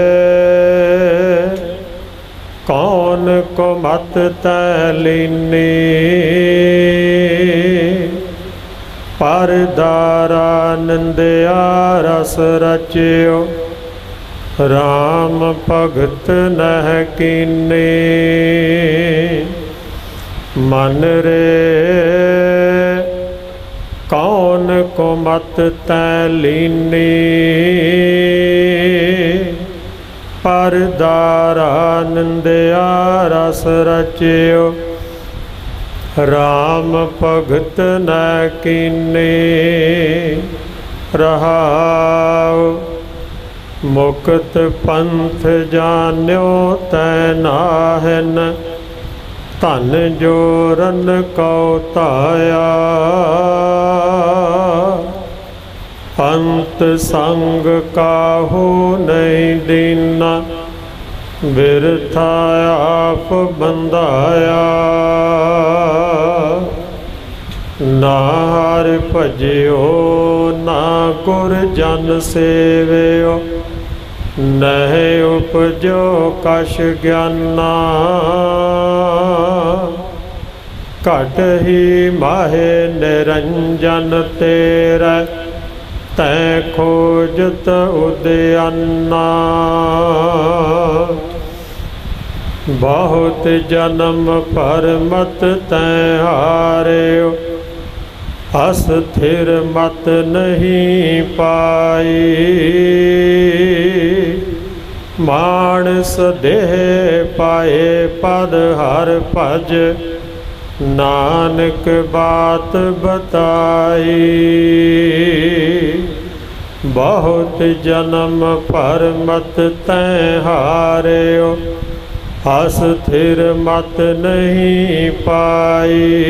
ਕੌਣ ਕੋ ਮਤ ਤੈ ਲੀਨੀ। ਪਰ ਦਾਰਾ ਨਿੰਦਿਆ ਰਸ ਰਚਿਓ। ਰਾਮ ਭਗਤ ਨਹਿ ਕੀਨੇ। ਮਨ ਰੇ ਕੌਣ ਕੋ ਮਤ ਤੈ ਲੀਨੀ। ਪਰ ਦਾਰਾ ਨਿੰਦਿਆ ਰਸ ਰਚਿਓ। ਰਾਮ ਭਗਤ ਨਹਿ ਕੀਨੇ। ਰਹਾਉ ਮੁਕਤ ਪੰਥ ਜਾਣਿਓ ਤੈ ਨਾਹਿਨ। ਧਨ ਜੋਰਨ ਕਉ ਧਾਇਆ। ਪੰਥ ਸੰਗ ਕਾਹੂ ਨਹੀਂ ਦੀਨਾ। ਬਿਰਥਾ ਆਪ ਬੰਧਾਇਆ। ਨਾ ਹਰਿ ਭਜਿਓ ਨਾ ਗੁਰ ਜਨ ਸੇਵਿਓ। ਨਹਿ ਉਪਜੋ ਕਛ ਗਿਆਨਾ। ਘਟ ਹੀ ਮਾਹੇ ਨਿਰੰਜਨ ਤੇਰਾ। ਤੈ ਖੋਜਤ ਉਦਿਆਨਾ। ਬਹੁਤ ਜਨਮ ਪਰਮਤ ਤੈ ਹਾਰਿਓ। ਅਸਥਿਰ ਮਤ ਨਹੀਂ ਪਾਈ। ਮਾਨਸ ਦੇਹ ਪਾਏ ਪਦ ਹਰ ਭਜ। ਨਾਨਕ ਬਾਤ ਬਤਾਈ। ਬਹੁਤ ਜਨਮ ਪਰਮਤ ਤੈ ਹਾਰਿਓ। ਅਸਥਿਰ ਮਤ ਨਹੀਂ ਪਾਈ।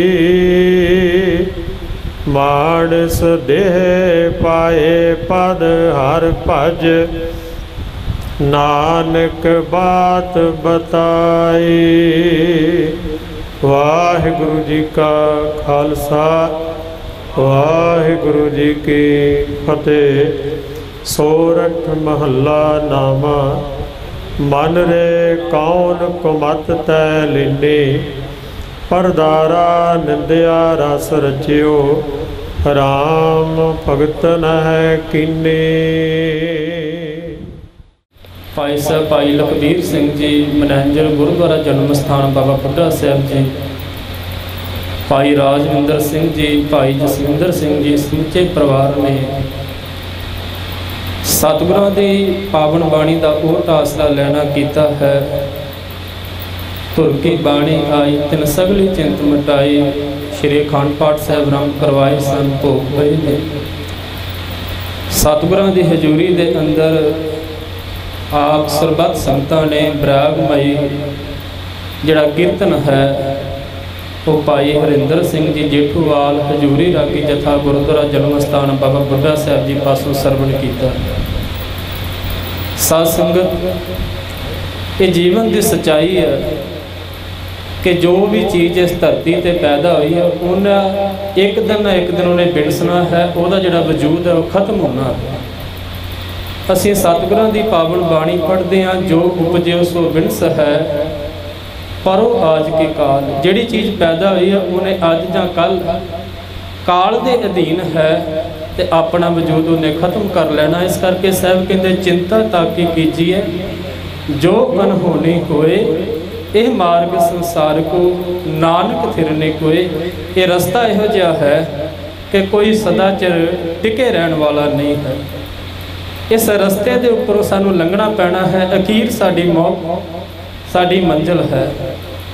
ਮਾਨਸ ਦੇਹ ਪਾਏ ਪਦ ਹਰ ਭਜ। ਨਾਨਕ ਬਾਤ ਬਤਾਈ। ਵਾਹਿਗੁਰੂ ਜੀ ਕਾ ਖਾਲਸਾ ਵਾਹਿਗੁਰੂ ਜੀ ਕੀ ਫਤਿਹ। ਸੋਰਠ ਮਹੱਲਾ ਨਾਮਾ। ਮਨ ਰੇ ਕੌਣ ਕੋ ਮਤ ਤੈ ਲੀਨੀ। ਪਰਦਾਰਾ ਨਿੰਦਿਆ ਰਸ ਰਚਿਓ। ਰਾਮ ਭਗਤ ਨਹਿ ਕੀਨੇ। ਭਾਈ ਸਾਹਿਬ ਭਾਈ ਲਖਬੀਰ ਸਿੰਘ ਜੀ ਮੈਨੇਜਰ ਗੁਰਦੁਆਰਾ ਜਨਮ ਸਥਾਨ ਬਾਬਾ ਬੁੱਢਾ ਸਾਹਿਬ ਜੀ। ਭਾਈ ਰਾਜਵਿੰਦਰ ਸਿੰਘ ਜੀ ਭਾਈ ਜਸਵਿੰਦਰ ਸਿੰਘ ਜੀ ਸਮੁੱਚੇ ਪਰਿਵਾਰ ਨੇ ਸਤਿਗੁਰਾਂ ਦੀ ਪਾਵਨ ਬਾਣੀ ਦਾ ਓਟ ਆਸਰਾ ਲੈਣਾ ਕੀਤਾ ਹੈ। ਧੁਰ ਕੀ ਬਾਣੀ ਆਈ ਤਿਨ ਸਗਲੀ ਚਿੰਤ ਮਿਟਾਈ। ਸ਼੍ਰੀ ਅਖੰਡ ਪਾਠ ਸਾਹਿਬ ਆਰੰਭ ਕਰਵਾਏ ਸਨ। ਭੋਗ ਪਏ ਨੇ। ਸਤਿਗੁਰਾਂ ਦੀ ਹਜ਼ੂਰੀ ਦੇ ਅੰਦਰ ਆਪ ਸਰਬੱਤ ਸੰਗਤਾਂ ਨੇ ਬਰਾਗਮਈ ਜਿਹੜਾ ਕੀਰਤਨ ਹੈ ਉਹ ਭਾਈ ਹਰਿੰਦਰ ਸਿੰਘ ਜੀ ਜੇਠੂਵਾਲ ਹਜ਼ੂਰੀ ਰਾਗੀ ਜਥਾ ਗੁਰਦੁਆਰਾ ਜਨਮ ਸਥਾਨ ਬਾਬਾ ਬੁੱਢਾ ਸਾਹਿਬ ਜੀ ਪਾਸੋਂ ਸਰਵਣ ਕੀਤਾ। ਸਾਧ ਸੰਗਤ, ਇਹ ਜੀਵਨ ਦੀ ਸੱਚਾਈ ਹੈ ਕਿ ਜੋ ਵੀ ਚੀਜ਼ ਇਸ ਧਰਤੀ ਤੇ ਪੈਦਾ ਹੋਈ ਹੈ ਉਹਨਾਂ ਇੱਕ ਦਿਨ ਨਾ ਇੱਕ ਦਿਨ ਉਹਨੇ ਬਿਨਸਣਾ ਹੈ। ਉਹਦਾ ਜਿਹੜਾ ਵਜੂਦ ਹੈ ਉਹ ਖਤਮ ਹੋਣਾ ਹੈ। ਅਸੀਂ ਸਤਿਗੁਰਾਂ ਦੀ ਪਾਵਨ ਬਾਣੀ ਪੜ੍ਹਦੇ ਹਾਂ। ਜੋ ਉਪਜਿਓ ਸੋ ਬਿਨਸ ਹੈ ਪਰੋ ਆਜ ਕੇ ਕਾਲ। ਜਿਹੜੀ ਚੀਜ਼ ਪੈਦਾ ਹੋਈ ਹੈ ਉਹਨੇ ਅੱਜ ਜਾਂ ਕੱਲ੍ਹ ਕਾਲ ਦੇ ਅਧੀਨ ਹੈ ਤੇ ਆਪਣਾ ਵਜੂਦ ਉਹਨੇ ਖਤਮ ਕਰ ਲੈਣਾ। ਇਸ ਕਰਕੇ ਸਾਹਿਬ ਕਹਿੰਦੇ ਚਿੰਤਾ ਤਾਕੀ ਕੀਜੀਏ ਜੋ ਅਨਹੋਣੀ ਹੋਏ। ਇਹ ਮਾਰਗ ਸੰਸਾਰ ਕੋ ਨਾਨਕ ਥਿਰਨੇ ਕੋਏ। ਇਹ ਰਸਤਾ ਇਹੋ ਜਿਹਾ ਹੈ ਕਿ ਕੋਈ ਸਦਾ ਚਿਰ ਟਿਕੇ ਰਹਿਣ ਵਾਲਾ ਨਹੀਂ ਹੈ। ਇਸ ਰਸਤੇ ਦੇ ਉੱਪਰੋਂ ਸਾਨੂੰ ਲੰਘਣਾ ਪੈਣਾ ਹੈ। ਅਖੀਰ ਸਾਡੀ ਮੌਤ ਸਾਡੀ ਮੰਜ਼ਿਲ ਹੈ।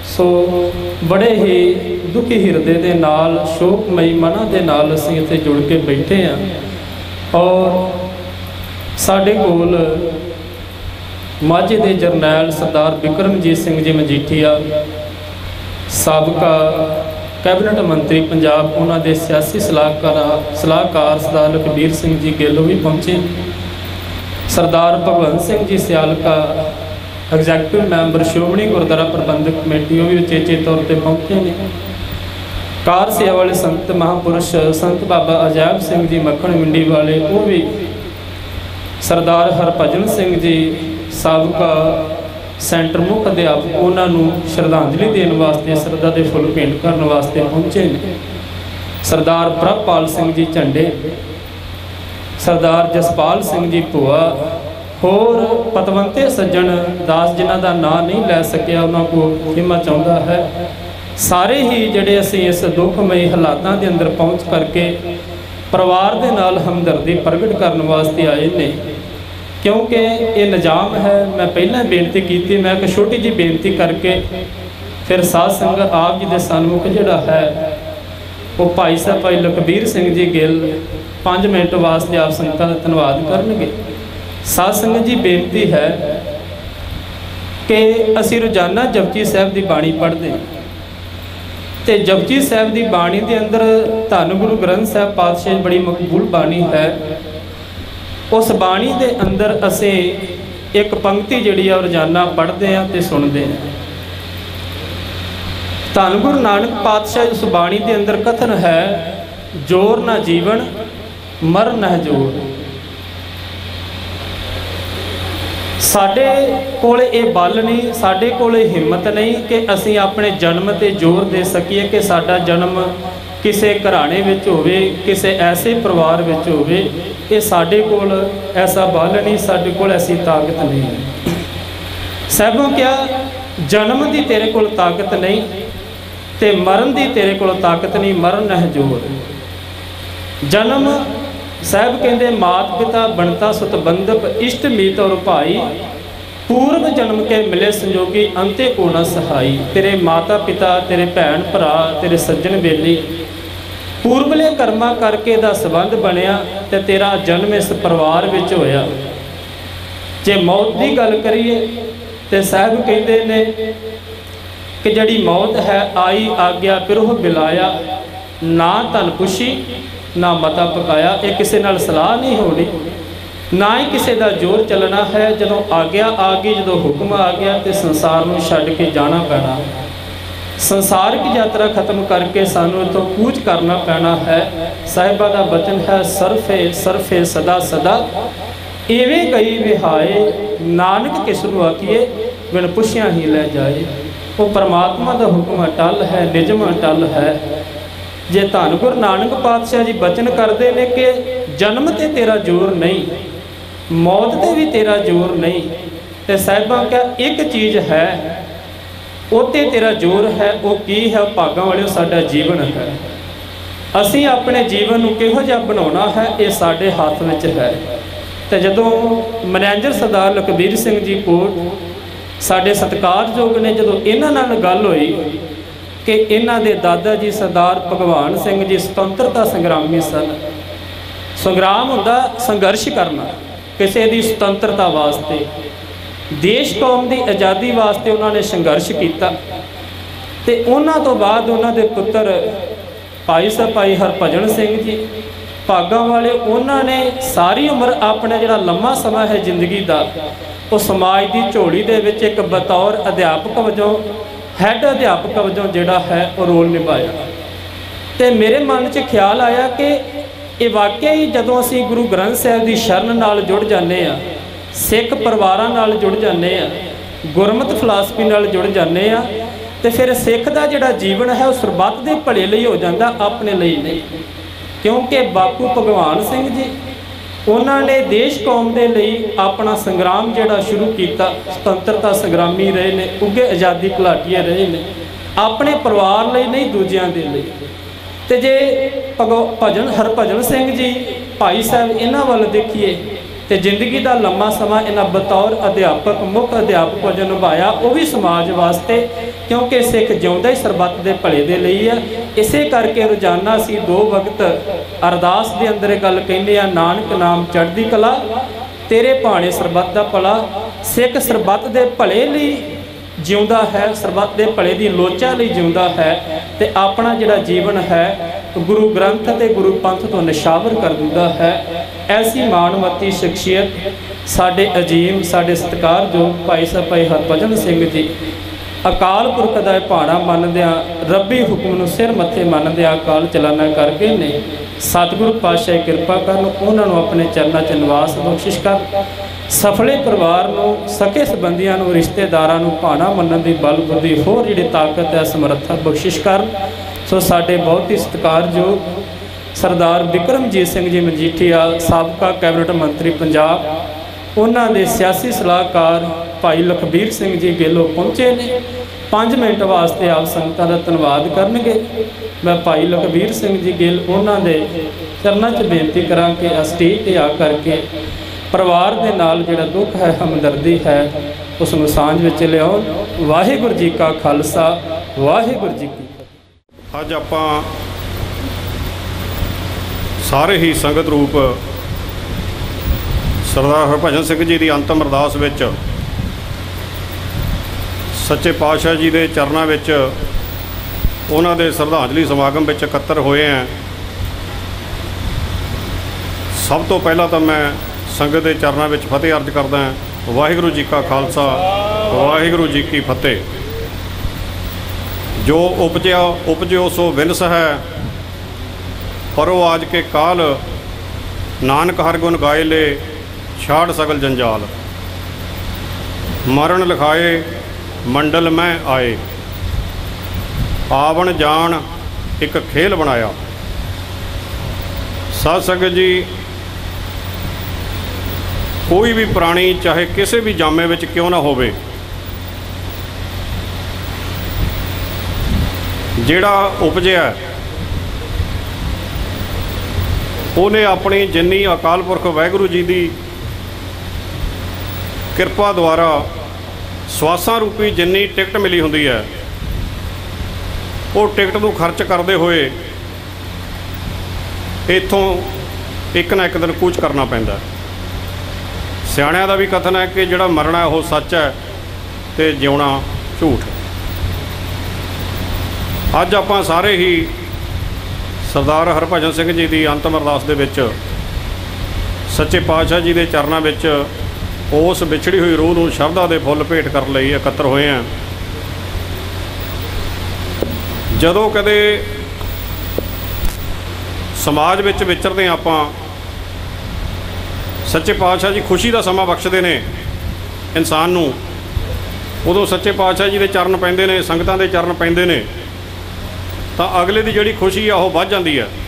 ਸੋ बड़े ही दुखी हिरदे दे नाल शोकमई मना दे नाल असीं इत्थे जुड़ के बैठे हाँ। और साडे कोल माझे दे जरनैल सरदार बिक्रमजीत सिंह जी मजीठीआ, साबका कैबिनेट मंत्री पंजाब, उन्हां दे सियासी सलाहकार सरदार लखबीर सिंह जी गिल भी पहुँचे। Sardar Bhagwant Singh ji Sialka executive member Shiromani Gurdwara Prabandhak committee, वो भी उचेचे तौर पर पहुँचे ने। कार सेवा वाले संत महापुरुष संत बाबा अजैब सिंह जी मक्खण मंडी वाले, वो भी सरदार हरभजन सिंह जी साबका सेंटर मुख अध्यापक, उन्होंने श्रद्धांजलि देने वास्ते श्रद्धा के फुल भेंट करने वास्ते पहुँचे ने। सरदार प्रभपाल सिंह जी झंडे, सरदार जसपाल सिंह जी भुआ, होर पतवंते सज्जन दास जिन्हां दा नाम नहीं लै सकिया, उन्होंने को खिमा चाहता है। सारे ही जिहड़े असीं इस दुखमई हालातां दे अंदर पहुँच करके परिवार दे नाल हमदर्दी प्रगट करने वास्ते आए ने, क्योंकि ये निजाम है। मैं पहले बेनती की, मैं एक छोटी जी बेनती करके फिर साध संगत आप जी के सन्मुख जिहड़ा है वो भाई साहब भाई लखबीर सिंह जी गिल 5 मिनट वास्ते आप संगतां दा धन्नवाद करनगे। साध संगत जी बेनती है कि असी रोजाना जपजी साहब की बाणी पढ़ते हैं, तो जपजी साहब की बाणी के अंदर धन गुरु ग्रंथ साहब पातशाह बड़ी मकबूल बाणी है। उस बाणी के अंदर असी एक पंक्ति जिहड़ी है रोजाना पढ़ते हैं तो सुनते हैं। धन गुरु नानक पातशाह उस बाणी के अंदर कथन है, जोर ना जीवन मर न जोर। साडे कोल ये बल नहीं, साडे कोल हिम्मत नहीं कि असी अपने जन्म ते जोर दे सकीए कि साडा जन्म किसी घराने विच होवे, किसी ऐसे परिवार विच होवे। ये साडे कोल ऐसा बल नहीं, साडे कोल ऐसी ताकत नहीं है। साहिबों क्या जन्म की तेरे कोल ताकत नहीं ते मरण की तेरे कोल ताकत नहीं, मरण है जोर। जन्म साहब कहते मात पिता बनता सुत बंधप, इष्ट मीत और भाई, पूर्व जन्म के मिले संजोगी अंते को न सहाई। तेरे माता पिता, तेरे भैन भरा, तेरे सज्जन बेली पूर्वले कर्मा करके दा संबंध बनया ते तेरा जन्म इस परिवार विच होया। जे मौत की गल करिए तो साहब कहते ने कि जड़ी मौत है आई आग्या पिरोह बिलाया, ना धन पुछी ना मता पकाया। ये किसी नाल सलाह नहीं होनी, ना ही किसी का जोर चलना है। जदों आग्या आ गई, जो हुक्म आ गया तो संसार में छड्ड के जाना पैना। संसार की यात्रा खत्म करके सानू इतों कूच करना पैना है। साहिबा का वचन है, सरफे सरफे सदा सदा इवें कई विहाए, नानक किसनू आखिए बिन पुछिया ही लै जाए। वो परमात्मा का हुक्म अटल है, निजम अटल है। जे धन गुरु नानक पातशाह जी बचन करते हैं कि जन्म ते तेरा जोर नहीं, मौत ते भी तेरा जोर नहीं, तो साहिबा क्या एक चीज़ है उत्ते तेरा जोर है। वो की है? भागां वाले साडा जीवन है। असी अपने जीवन को किहो जिहा बनाउणा है, ये साडे हाथ में है। तो जदों मैनेजर सरदार लखबीर सिंह जी कोट साडे सत्कारयोग ने, जदों इन्हां नाल गल होई कि इन्हां दे दादा जी सरदार भगवान सिंह जी सुतंत्रता संग्रामी सन। संग्राम हुंदा संघर्ष करना किसी की सुतंत्रता वास्ते, देश कौम की आज़ादी वास्ते उन्होंने संघर्ष किया। तो उन्हां तो बाद उन्होंने पुत्र भाई साहब भाई हरभजन सिंह जी भागा वाले, उन्होंने सारी उम्र अपना जिहड़ा लम्मा समा है जिंदगी का, वो समाज की झोली दे विच एक बतौर अध्यापक वजों, हैड अध्यापक वजों जिहड़ा है वो रोल निभाया। तो मेरे मन च ख्याल आया कि ये वाकई जदों असी गुरु ग्रंथ साहब की शरण नाल जुड़ जाने आ, सिख परिवारां नाल जुड़ जाने आ, गुरमत फिलासफी नाल जुड़ जाने आ, तो फिर सिख का जिहड़ा जीवन है वो सरबत के भले लिए हो जाता, अपने लिए नहीं। क्योंकि बापू भगवान सिंह जी उन्होंने देश कौम के लिए अपना संग्राम जिहड़ा शुरू किया, सुतंत्रता संग्रामी रहे ने, उगे आज़ादी घुलाटीए रहे ने, अपने परिवार लिए नहीं दूजियां दे लिए। तो जे हरभजन सिंह जी भाई साहब इन्हां वाल देखिए ਤੇ ਜ਼ਿੰਦਗੀ ਦਾ ਲੰਮਾ ਸਮਾਂ ਇਹਨਾਂ ਬਤੌਰ ਅਧਿਆਪਕ ਮੁੱਖ ਅਧਿਆਪਕ ਵਜੋਂ ਨਿਭਾਇਆ, ਉਹ ਵੀ ਸਮਾਜ ਵਾਸਤੇ, ਕਿਉਂਕਿ ਸਿੱਖ ਜਿਉਂਦਾ ਹੀ ਸਰਬੱਤ ਦੇ ਭਲੇ ਦੇ ਲਈ ਹੈ। ਇਸੇ ਕਰਕੇ ਰੋਜ਼ਾਨਾ ਅਸੀਂ 2 ਵਕਤ ਅਰਦਾਸ ਦੇ ਅੰਦਰ ਇਹ ਗੱਲ ਕਹਿੰਦੇ ਆ, ਨਾਨਕ ਨਾਮ ਚੜ੍ਹਦੀ ਕਲਾ, ਤੇਰੇ ਭਾਣੇ ਸਰਬੱਤ ਦਾ ਭਲਾ। ਸਿੱਖ ਸਰਬੱਤ ਦੇ ਭਲੇ ਲਈ ਜਿਉਂਦਾ ਹੈ, ਸਰਬੱਤ ਦੇ ਭਲੇ ਦੀ ਲੋਚਾ ਲਈ ਜਿਉਂਦਾ ਹੈ, ਤੇ ਆਪਣਾ ਜਿਹੜਾ ਜੀਵਨ ਹੈ ਗੁਰੂ ਗ੍ਰੰਥ ਅਤੇ ਗੁਰੂ ਪੰਥ ਤੋਂ ਨਿਸ਼ਾਵਰ ਕਰ ਦਿੰਦਾ ਹੈ। ਐਸੀ ਮਾਣਮੱਤੀ ਸ਼ਖਸੀਅਤ ਸਾਡੇ ਅਜੀਮ, ਸਾਡੇ ਸਤਿਕਾਰਯੋਗ ਭਾਈ ਸਾਹਿਬ ਭਾਈ ਹਰਭਜਨ ਸਿੰਘ ਜੀ, ਅਕਾਲ ਪੁਰਖ ਦਾ ਭਾਣਾ ਮੰਨਦਿਆਂ, ਰੱਬੀ ਹੁਕਮ ਨੂੰ ਸਿਰ ਮੱਥੇ ਮੰਨਦਿਆਂ ਅਕਾਲ ਚਲਾਣਾ ਕਰ ਗਏ ਨੇ। ਸਤਿਗੁਰੂ ਪਾਤਸ਼ਾਹ ਕਿਰਪਾ ਕਰਨ, ਉਹਨਾਂ ਨੂੰ ਆਪਣੇ ਚਰਨਾਂ 'ਚ ਨਿਵਾਸ ਬਖਸ਼ਿਸ਼ ਕਰ। ਸਫਲੇ ਪਰਿਵਾਰ ਨੂੰ, ਸਕੇ ਸੰਬੰਧੀਆਂ ਨੂੰ, ਰਿਸ਼ਤੇਦਾਰਾਂ ਨੂੰ ਭਾਣਾ ਮੰਨਣ ਦੀ ਬਲ ਬੁੱਧੀ, ਹੋਰ ਜਿਹੜੀ ਤਾਕਤ ਹੈ, ਸਮਰੱਥਾ ਬਖਸ਼ਿਸ਼ ਕਰ। ਸੋ ਸਾਡੇ ਬਹੁਤ ਹੀ ਸਤਿਕਾਰਯੋਗ ਸਰਦਾਰ ਬਿਕਰਮਜੀਤ ਸਿੰਘ ਜੀ ਮਜੀਠੀਆ, ਸਾਬਕਾ ਕੈਬਨਿਟ ਮੰਤਰੀ ਪੰਜਾਬ, ਉਹਨਾਂ ਦੇ ਸਿਆਸੀ ਸਲਾਹਕਾਰ ਭਾਈ ਲਖਬੀਰ ਸਿੰਘ ਜੀ ਗਿੱਲੋਂ ਪਹੁੰਚੇ ਨੇ। 5 ਮਿੰਟ ਵਾਸਤੇ ਆਪ ਸੰਗਤਾਂ ਦਾ ਧੰਨਵਾਦ ਕਰਨਗੇ। ਮੈਂ ਭਾਈ ਲਖਬੀਰ ਸਿੰਘ ਜੀ ਗਿੱਲ ਉਹਨਾਂ ਦੇ ਚਰਨਾਂ 'ਚ ਬੇਨਤੀ ਕਰਾਂ ਕਿ ਸਟੇਜ 'ਤੇ ਆ ਕਰਕੇ ਪਰਿਵਾਰ ਦੇ ਨਾਲ ਜਿਹੜਾ ਦੁੱਖ ਹੈ, ਹਮਦਰਦੀ ਹੈ, ਉਸ ਨੂੰ ਸਾਂਝ ਵਿੱਚ ਲਿਆਉਣ। ਵਾਹਿਗੁਰੂ ਜੀ ਕਾ ਖਾਲਸਾ, ਵਾਹਿਗੁਰੂ ਜੀ ਕੀ ਫਤਿਹ। ਅੱਜ ਆਪਾਂ ਸਾਰੇ ਹੀ ਸੰਗਤ ਰੂਪ ਸਰਦਾਰ ਹਰਭਜਨ ਸਿੰਘ ਜੀ ਦੀ ਅੰਤਮ ਅਰਦਾਸ ਵਿੱਚ ਸੱਚੇ ਪਾਤਸ਼ਾਹ ਜੀ ਦੇ ਚਰਨਾਂ ਵਿੱਚ ਉਹਨਾਂ ਦੇ ਸ਼ਰਧਾਂਜਲੀ ਸਮਾਗਮ ਵਿੱਚ ਇਕੱਤਰ ਹੋਏ ਹਾਂ। ਸਭ ਤੋਂ ਪਹਿਲਾਂ ਤਾਂ ਮੈਂ ਸੰਗਤ ਦੇ ਚਰਨਾਂ ਵਿੱਚ ਫਤਿਹ ਅਰਜ਼ ਕਰਦਾ ਹਾਂ। ਵਾਹਿਗੁਰੂ ਜੀ ਕਾ ਖਾਲਸਾ, ਵਾਹਿਗੁਰੂ ਜੀ ਕੀ ਫਤਿਹ। ਜੋ ਉਪਜਿਆ ਉਪਜਿਓ ਸੋ ਵਿਨਸ ਹੈ, ਪਰੋ ਆਜ ਕੇ ਕਾਲ, ਨਾਨਕ ਹਰ ਗੁਣ ਗਾਏ ਲੇ, ਛਾੜ ਸਗਲ ਜੰਜਾਲ। ਮਰਨ ਲਿਖਾਏ ਮੰਡਲ ਮੈਂ ਆਏ, ਆਵਣ ਜਾਣ ਇੱਕ ਖੇਲ ਬਣਾਇਆ। ਸਾਧ ਸੰਗਤ ਜੀ, ਕੋਈ ਵੀ ਪ੍ਰਾਣੀ ਚਾਹੇ ਕਿਸੇ ਵੀ ਜਾਮੇ ਵਿੱਚ ਕਿਉਂ ਨਾ ਹੋਵੇ, ਜਿਹੜਾ ਉਪਜਿਆ ਉਹਨੇ ਆਪਣੀ ਜਿੰਨੀ ਅਕਾਲ ਪੁਰਖ ਵਾਹਿਗੁਰੂ ਜੀ ਦੀ ਕਿਰਪਾ ਦੁਆਰਾ ਸਵਾਸਾਂ ਰੂਪੀ ਜਿੰਨੀ ਟਿਕਟ ਮਿਲੀ ਹੁੰਦੀ ਹੈ, ਉਹ ਟਿਕਟ ਨੂੰ ਖਰਚ ਕਰਦੇ ਹੋਏ ਇੱਥੋਂ ਇੱਕ ਨਾ ਇੱਕ ਦਿਨ ਕੂਚ ਕਰਨਾ ਪੈਂਦਾ। ਸਿਆਣਿਆਂ ਦਾ ਵੀ ਕਥਨ ਹੈ ਕਿ ਜਿਹੜਾ ਮਰਨਾ ਉਹ ਸੱਚ ਹੈ ਤੇ ਜਿਉਣਾ ਝੂਠ। ਅੱਜ ਆਪਾਂ ਸਾਰੇ ਹੀ ਸਰਦਾਰ ਹਰਭਜਨ ਸਿੰਘ ਜੀ ਦੀ ਅੰਤਮ ਅਰਦਾਸ ਦੇ ਵਿੱਚ ਸੱਚੇ ਪਾਤਸ਼ਾਹ ਜੀ ਦੇ ਚਰਨਾਂ ਵਿੱਚ ਉਸ ਵਿਛੜੀ ਹੋਈ ਰੂਹ ਨੂੰ ਸ਼ਰਧਾ ਦੇ ਫੁੱਲ ਭੇਟ ਕਰਨ ਲਈ ਇਕੱਤਰ ਹੋਏ ਹਾਂ। ਜਦੋਂ ਕਦੇ ਸਮਾਜ ਵਿੱਚ ਵਿਚਰਦੇ ਆਪਾਂ, ਸੱਚੇ ਪਾਤਸ਼ਾਹ ਜੀ ਖੁਸ਼ੀ ਦਾ ਸਮਾਂ ਬਖਸ਼ਦੇ ਨੇ ਇਨਸਾਨ ਨੂੰ, ਉਦੋਂ ਸੱਚੇ ਪਾਤਸ਼ਾਹ ਜੀ ਦੇ ਚਰਨ ਪੈਂਦੇ ਨੇ, ਸੰਗਤਾਂ ਦੇ ਚਰਨ ਪੈਂਦੇ ਨੇ, ਤਾਂ ਅਗਲੇ ਦੀ ਜਿਹੜੀ ਖੁਸ਼ੀ ਆ ਉਹ ਵੱਧ ਜਾਂਦੀ ਹੈ।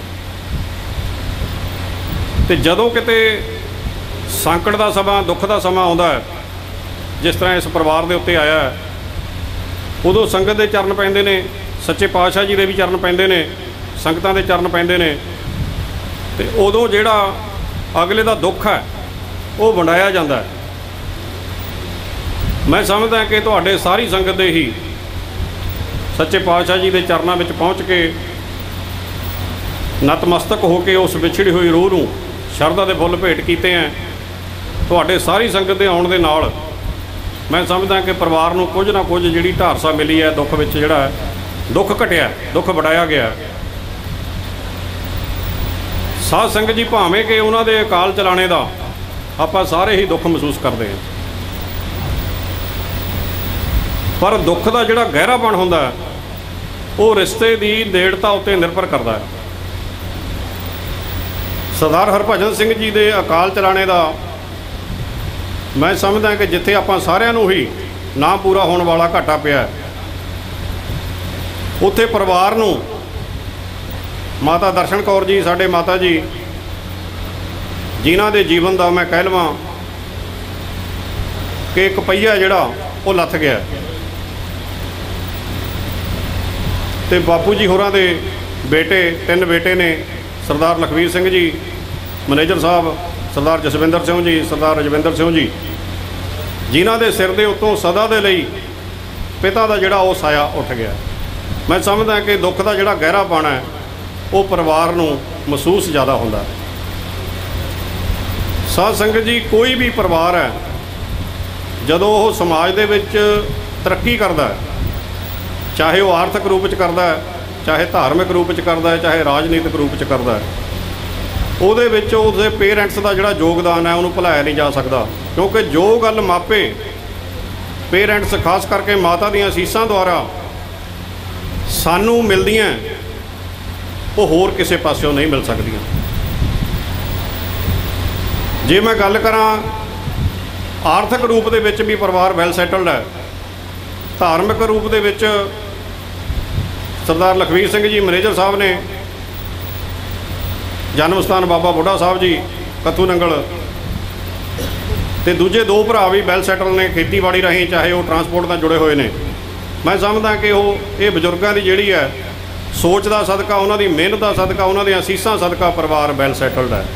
ਤੇ ਜਦੋਂ ਕਿਤੇ ਸੰਕਟ ਦਾ ਸਮਾਂ, ਦੁੱਖ ਦਾ ਸਮਾਂ ਆਉਂਦਾ ਹੈ, ਜਿਸ ਤਰ੍ਹਾਂ ਇਸ ਪਰਿਵਾਰ ਦੇ ਉੱਤੇ ਆਇਆ ਹੈ, ਉਦੋਂ ਸੰਗਤ ਦੇ ਚਰਨ ਪੈਂਦੇ ਨੇ, ਸੱਚੇ ਪਾਤਸ਼ਾਹ ਜੀ ਦੇ ਵੀ ਚਰਨ ਪੈਂਦੇ ਨੇ, ਸੰਗਤਾਂ ਦੇ ਚਰਨ ਪੈਂਦੇ ਨੇ, ਤੇ ਉਦੋਂ ਜਿਹੜਾ ਅਗਲੇ ਦਾ ਦੁੱਖ ਹੈ ਉਹ ਵੰਡਾਇਆ ਜਾਂਦਾ ਹੈ। ਮੈਂ ਸਮਝਦਾ ਕਿ ਤੁਹਾਡੇ ਸਾਰੀ ਸੰਗਤ ਦੇ ਹੀ ਸੱਚੇ ਪਾਤਸ਼ਾਹ ਜੀ ਦੇ ਚਰਨਾਂ ਵਿੱਚ ਪਹੁੰਚ ਕੇ ਨਤਮਸਤਕ ਹੋ ਕੇ ਉਸ ਵਿਛੜੀ ਹੋਈ ਰੂਹ ਨੂੰ ਸ਼ਰਧਾ ਦੇ ਫੁੱਲ ਭੇਟ ਕੀਤੇ ਹੈ। ਤੁਹਾਡੇ ਸਾਰੀ ਸੰਗਤ ਦੇ ਆਉਣ ਦੇ ਨਾਲ ਮੈਂ ਸਮਝਦਾ ਕਿ ਪਰਿਵਾਰ ਨੂੰ ਕੁਝ ਨਾ ਕੁਝ ਜਿਹੜੀ ਢਾਰਸਾ ਮਿਲੀ ਹੈ, ਦੁੱਖ ਵਿੱਚ ਜਿਹੜਾ ਦੁੱਖ ਘਟਿਆ, ਦੁੱਖ ਵੰਡਾਇਆ ਗਿਆ। ਸਾਧ ਸੰਗਤ ਜੀ, ਭਾਵੇਂ ਕਿ ਉਹਨਾਂ ਦੇ ਅਕਾਲ ਚਲਾਣੇ ਦਾ ਆਪਾਂ ਸਾਰੇ ਹੀ ਦੁੱਖ ਮਹਿਸੂਸ ਕਰਦੇ ਹਾਂ, ਪਰ ਦੁੱਖ ਦਾ ਜਿਹੜਾ ਗਹਿਰਾਪਣ ਹੁੰਦਾ ਉਹ ਰਿਸ਼ਤੇ ਦੀ ਨੇੜਤਾ ਉੱਤੇ ਨਿਰਭਰ ਕਰਦਾ ਹੈ। ਸਰਦਾਰ ਹਰਭਜਨ ਸਿੰਘ ਜੀ ਦੇ ਅਕਾਲ ਚਲਾਣੇ ਦਾ ਮੈਂ ਸਮਝਦਾ ਕਿ ਜਿੱਥੇ ਆਪਾਂ ਸਾਰਿਆਂ ਨੂੰ ਹੀ ਨਾ ਪੂਰਾ ਹੋਣ ਵਾਲਾ ਘਾਟਾ ਪਿਆ, ਉੱਥੇ ਪਰਿਵਾਰ ਨੂੰ ਮਾਤਾ ਦਰਸ਼ਨ ਕੌਰ ਜੀ, ਸਾਡੇ ਮਾਤਾ ਜੀ, ਜਿਨ੍ਹਾਂ ਦੇ ਜੀਵਨ ਦਾ ਮੈਂ ਕਹਿ ਲਵਾਂ ਕਿ ਇੱਕ ਪਹੀਆ ਜਿਹੜਾ ਉਹ ਲੱਥ ਗਿਆ, ਤੇ ਬਾਪੂ ਜੀ ਹੋਰਾਂ ਦੇ ਬੇਟੇ, 3 ਬੇਟੇ ਨੇ, ਸਰਦਾਰ ਲਖਵੀਰ ਸਿੰਘ ਜੀ ਮੈਨੇਜਰ ਸਾਹਿਬ, सरदार जसविंदर सिंह जी, सरदार रजविंदर सिंह जी, जिन्हां दे सिर दे उत्तों सदा दे लई पिता का जिहड़ा वो साया उठ गया। मैं समझदा कि दुख का जिहड़ा गहरापन है वो परिवार नूं महसूस ज़्यादा हुंदा। साध संगत जी, कोई भी परिवार है जदों वो समाज दे विच तरक्की करदा है, चाहे वो आर्थिक रूप च करदा है, चाहे धार्मिक रूप च करदा है, चाहे राजनीतिक रूप च करदा है, ਉਹਦੇ ਵਿੱਚ ਉਹਦੇ पेरेंट्स का ਜਿਹੜਾ योगदान है ਉਹਨੂੰ ਭੁਲਾਇਆ नहीं जा सकता। क्योंकि जो गल मापे पेरेंट्स खास करके माता ਦੀਆਂ ਅਸੀਸਾਂ ਦੁਆਰਾ ਸਾਨੂੰ ਮਿਲਦੀਆਂ ਉਹ ਹੋਰ ਕਿਸੇ ਪਾਸਿਓਂ नहीं मिल ਸਕਦੀਆਂ। ਜੇ मैं गल ਕਰਾਂ आर्थिक रूप ਦੇ ਵਿੱਚ ਵੀ ਪਰਿਵਾਰ ਵੈਲ ਸੈਟਲਡ ਹੈ, धार्मिक रूप ਦੇ ਵਿੱਚ सरदार लखवीर सिंह जी मैनेजर साहब ने जन्म स्थान बाबा बुढ़ा साहब जी कथू नंगल ते दूजे दो भरा भी वैल सैटल ने खेतीबाड़ी राही, चाहे वो ट्रांसपोर्ट नाल जुड़े हुए ने। मैं समझदा कि वो ये बजुर्गों की जिहड़ी है सोच का सदका, उन्हों की मेहनत का सदका, उन्होंने असीसां सदका परिवार वैल सैटल्ड है।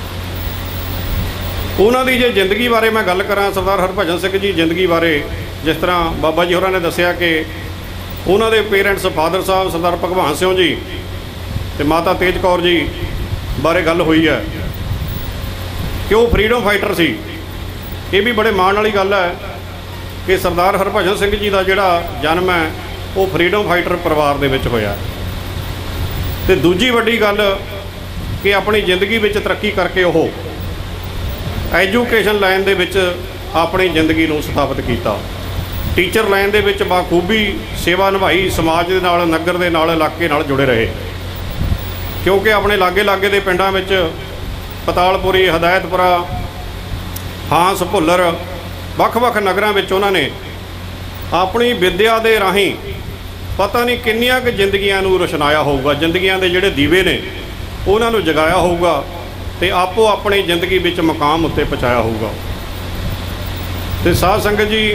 उन्हों की जे जिंदगी बारे मैं गल करा, सरदार हरभजन सिंह जी जिंदगी बारे जिस तरह बाबा जी होरां ने दस्सिया कि उन्होंने पेरेंट्स फादर साहब सरदार भगवान सिंह जी ते माता तेज कौर जी बारे गल हुई है कि वो फ्रीडम फाइटर सी। ये भी बड़े माण वाली गल है कि सरदार हरभजन सिंह जी का जिहड़ा जन्म है वो फ्रीडम फाइटर परिवार दे विच होया। ते दूजी वड्डी गल कि अपनी जिंदगी विच तरक्की करके वो एजुकेशन लाइन दे विच अपनी जिंदगी नूं स्थापित किया। टीचर लाइन दे विच बाखूबी सेवा निभाई, समाज दे नाल, नगर दे नाल, इलाके नाल जुड़े रहे। क्योंकि अपने लागे लागे दे पिंडां विच पतालपुरी, हदायतपुरा, हांस, भुल्लर, ਵੱਖ-ਵੱਖ नगरां विच उन्होंने अपनी विद्या दे राहीं पता नहीं किन्नियां कि जिंदगियां नूं रोशनाया होऊगा, जिंदगियां दे जिहड़े दीवे ने उन्हां नूं जगाया होऊगा ते आपो अपनी जिंदगी विच मुकाम उत्ते पहुँचाया होऊगा। ते साध संगत जी,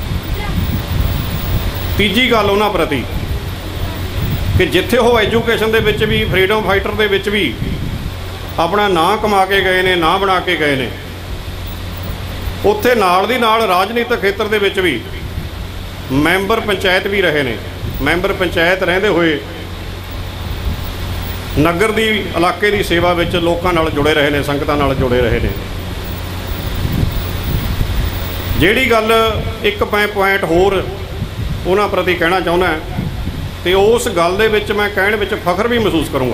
तीजी गल उन्हां प्रति कि जिथे वो एजुकेशन दे विच भी, फ्रीडम फाइटर दे विच भी अपना नां कमा के गए ने, नां बना के गए ने, उत्थे नाल दी नाल राजनीतिक खेत्र दे विच भी मैंबर पंचायत भी रहे ने। मैंबर पंचायत रहंदे हुए नगर दी, इलाके दी सेवा विच लोकां नाल जुड़े रहे ने, संगतां नाल जुड़े रहे ने। जिहड़ी गल एक पॉइंट होर उन्हां प्रति कहना चाहुंदा तो उस गल दे विच मैं कहण विच फखर भी महसूस करूँगा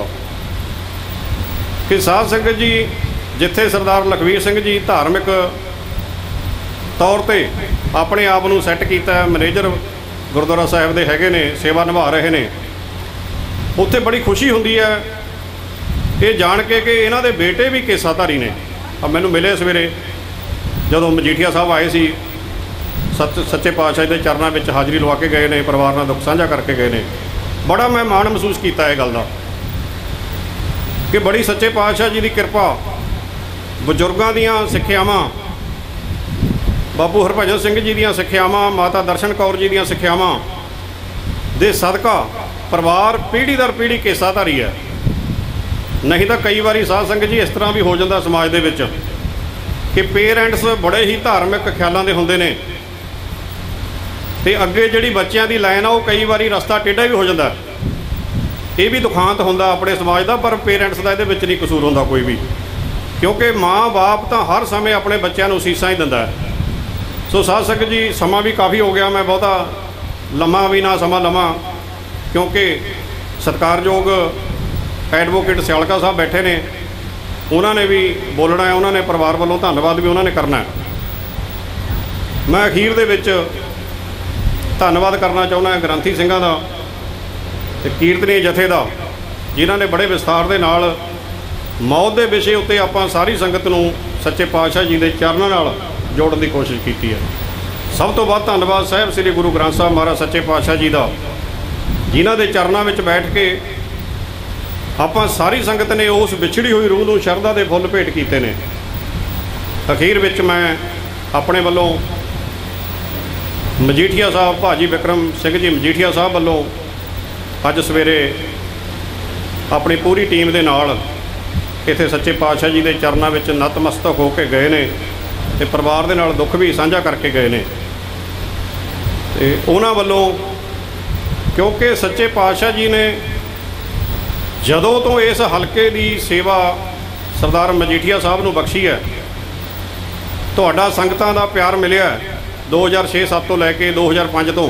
कि साध संगत जी, जिथे सरदार लखवीर सिंह जी धार्मिक तौर पर अपने आप नूं सैट कीता, मैनेजर गुरुद्वारा साहिब दे हैगे ने, सेवा निभा रहे ने, उत्थे बड़ी खुशी हुंदी है ये जान के कि इन्हां दे बेटे भी केसाधारी ने। अब मैनूं मिले सवेरे जदों मजीठिया साहब आए सी, सच्चे पातशाह के चरणों में हाज़री लवा के गए ने, परिवार नाल दुख साझा करके गए ने। बड़ा मैं माण महसूस किया इस गल का कि बड़ी सच्चे पातशाह जी की कृपा, बजुर्गों दीयां सिक्ख्यावां, बाबू हरभजन सिंह जी दीयां सिक्ख्यावां, माता दर्शन कौर जी दीयां सिक्ख्यावां दे सदका परिवार पीढ़ी दर पीढ़ी केसाधारी है। नहीं तो कई बारी साध संगत जी इस तरह भी हो जाता समाज दे विच कि पेरेंट्स बड़े ही धार्मिक ख्यालों के होंदे ने ते अगे जिहड़ी बच्चों की लाइन आ वो कई बारी रस्ता टेढ़ा भी हो जाता। ये भी दुखांत होंदा अपने समाज का, पर पेरेंट्स का ये नहीं कसूर होंदा कोई भी, क्योंकि माँ बाप तो हर समय अपने बच्चों को असीसां ही दिंदा है। सो साध संगत जी, समा भी काफ़ी हो गया, मैं बहुता लम्मा भी ना समा लवां, क्योंकि सत्कारयोग एडवोकेट सियालका साहब बैठे ने, उन्होंने भी बोलना है, उन्होंने परिवार वालों धन्यवाद भी उन्होंने करना है। मैं अखीर दे विच धन्यवाद करना चाहुंदा ग्रंथी सिंघां दा ते कीर्तनी जथे का, जिन्होंने बड़े विस्तार के नाल मौत के विषय उत्ते आपां सारी संगत नूं सच्चे पातशाह जी के चरणों नाल जोड़न की कोशिश की है। सब तो वध धन्यवाद साहिब श्री गुरु ग्रंथ साहब महाराज सच्चे पातशाह जी का, जिन्हां दे चरणों में बैठ के आपां सारी संगत ने उस विछड़ी हुई रूह नूं शरधा के फुੱਲ भेंट कीते ने। अखीर विच मैं अपने वल्लों मजीठिया साहब भाजी बिक्रम सिंह जी मजीठिया साहब वल्लों अज सवेरे अपनी पूरी टीम के नाल ਇੱਥੇ ਸੱਚੇ ਪਾਤਸ਼ਾਹ ਜੀ ਦੇ ਚਰਨਾਂ ਵਿੱਚ ਨਤਮਸਤਕ ਹੋ ਕੇ ਗਏ ਨੇ ਤੇ ਪਰਿਵਾਰ ਦੇ ਨਾਲ ਦੁੱਖ ਵੀ ਸਾਂਝਾ ਕਰਕੇ ਗਏ ਨੇ। ਤੇ ਉਹਨਾਂ ਵੱਲੋਂ ਕਿਉਂਕਿ ਸੱਚੇ ਪਾਤਸ਼ਾਹ ਜੀ ਨੇ ਜਦੋਂ ਤੋਂ ਇਸ ਹਲਕੇ ਦੀ ਸੇਵਾ ਸਰਦਾਰ ਮਜੀਠੀਆ ਸਾਹਿਬ ਨੂੰ ਬਖਸ਼ੀ ਹੈ, ਤੁਹਾਡਾ ਸੰਗਤਾਂ ਦਾ ਪਿਆਰ ਮਿਲਿਆ 2006-07 ਤੋਂ ਲੈ ਕੇ 2005 ਤੋਂ।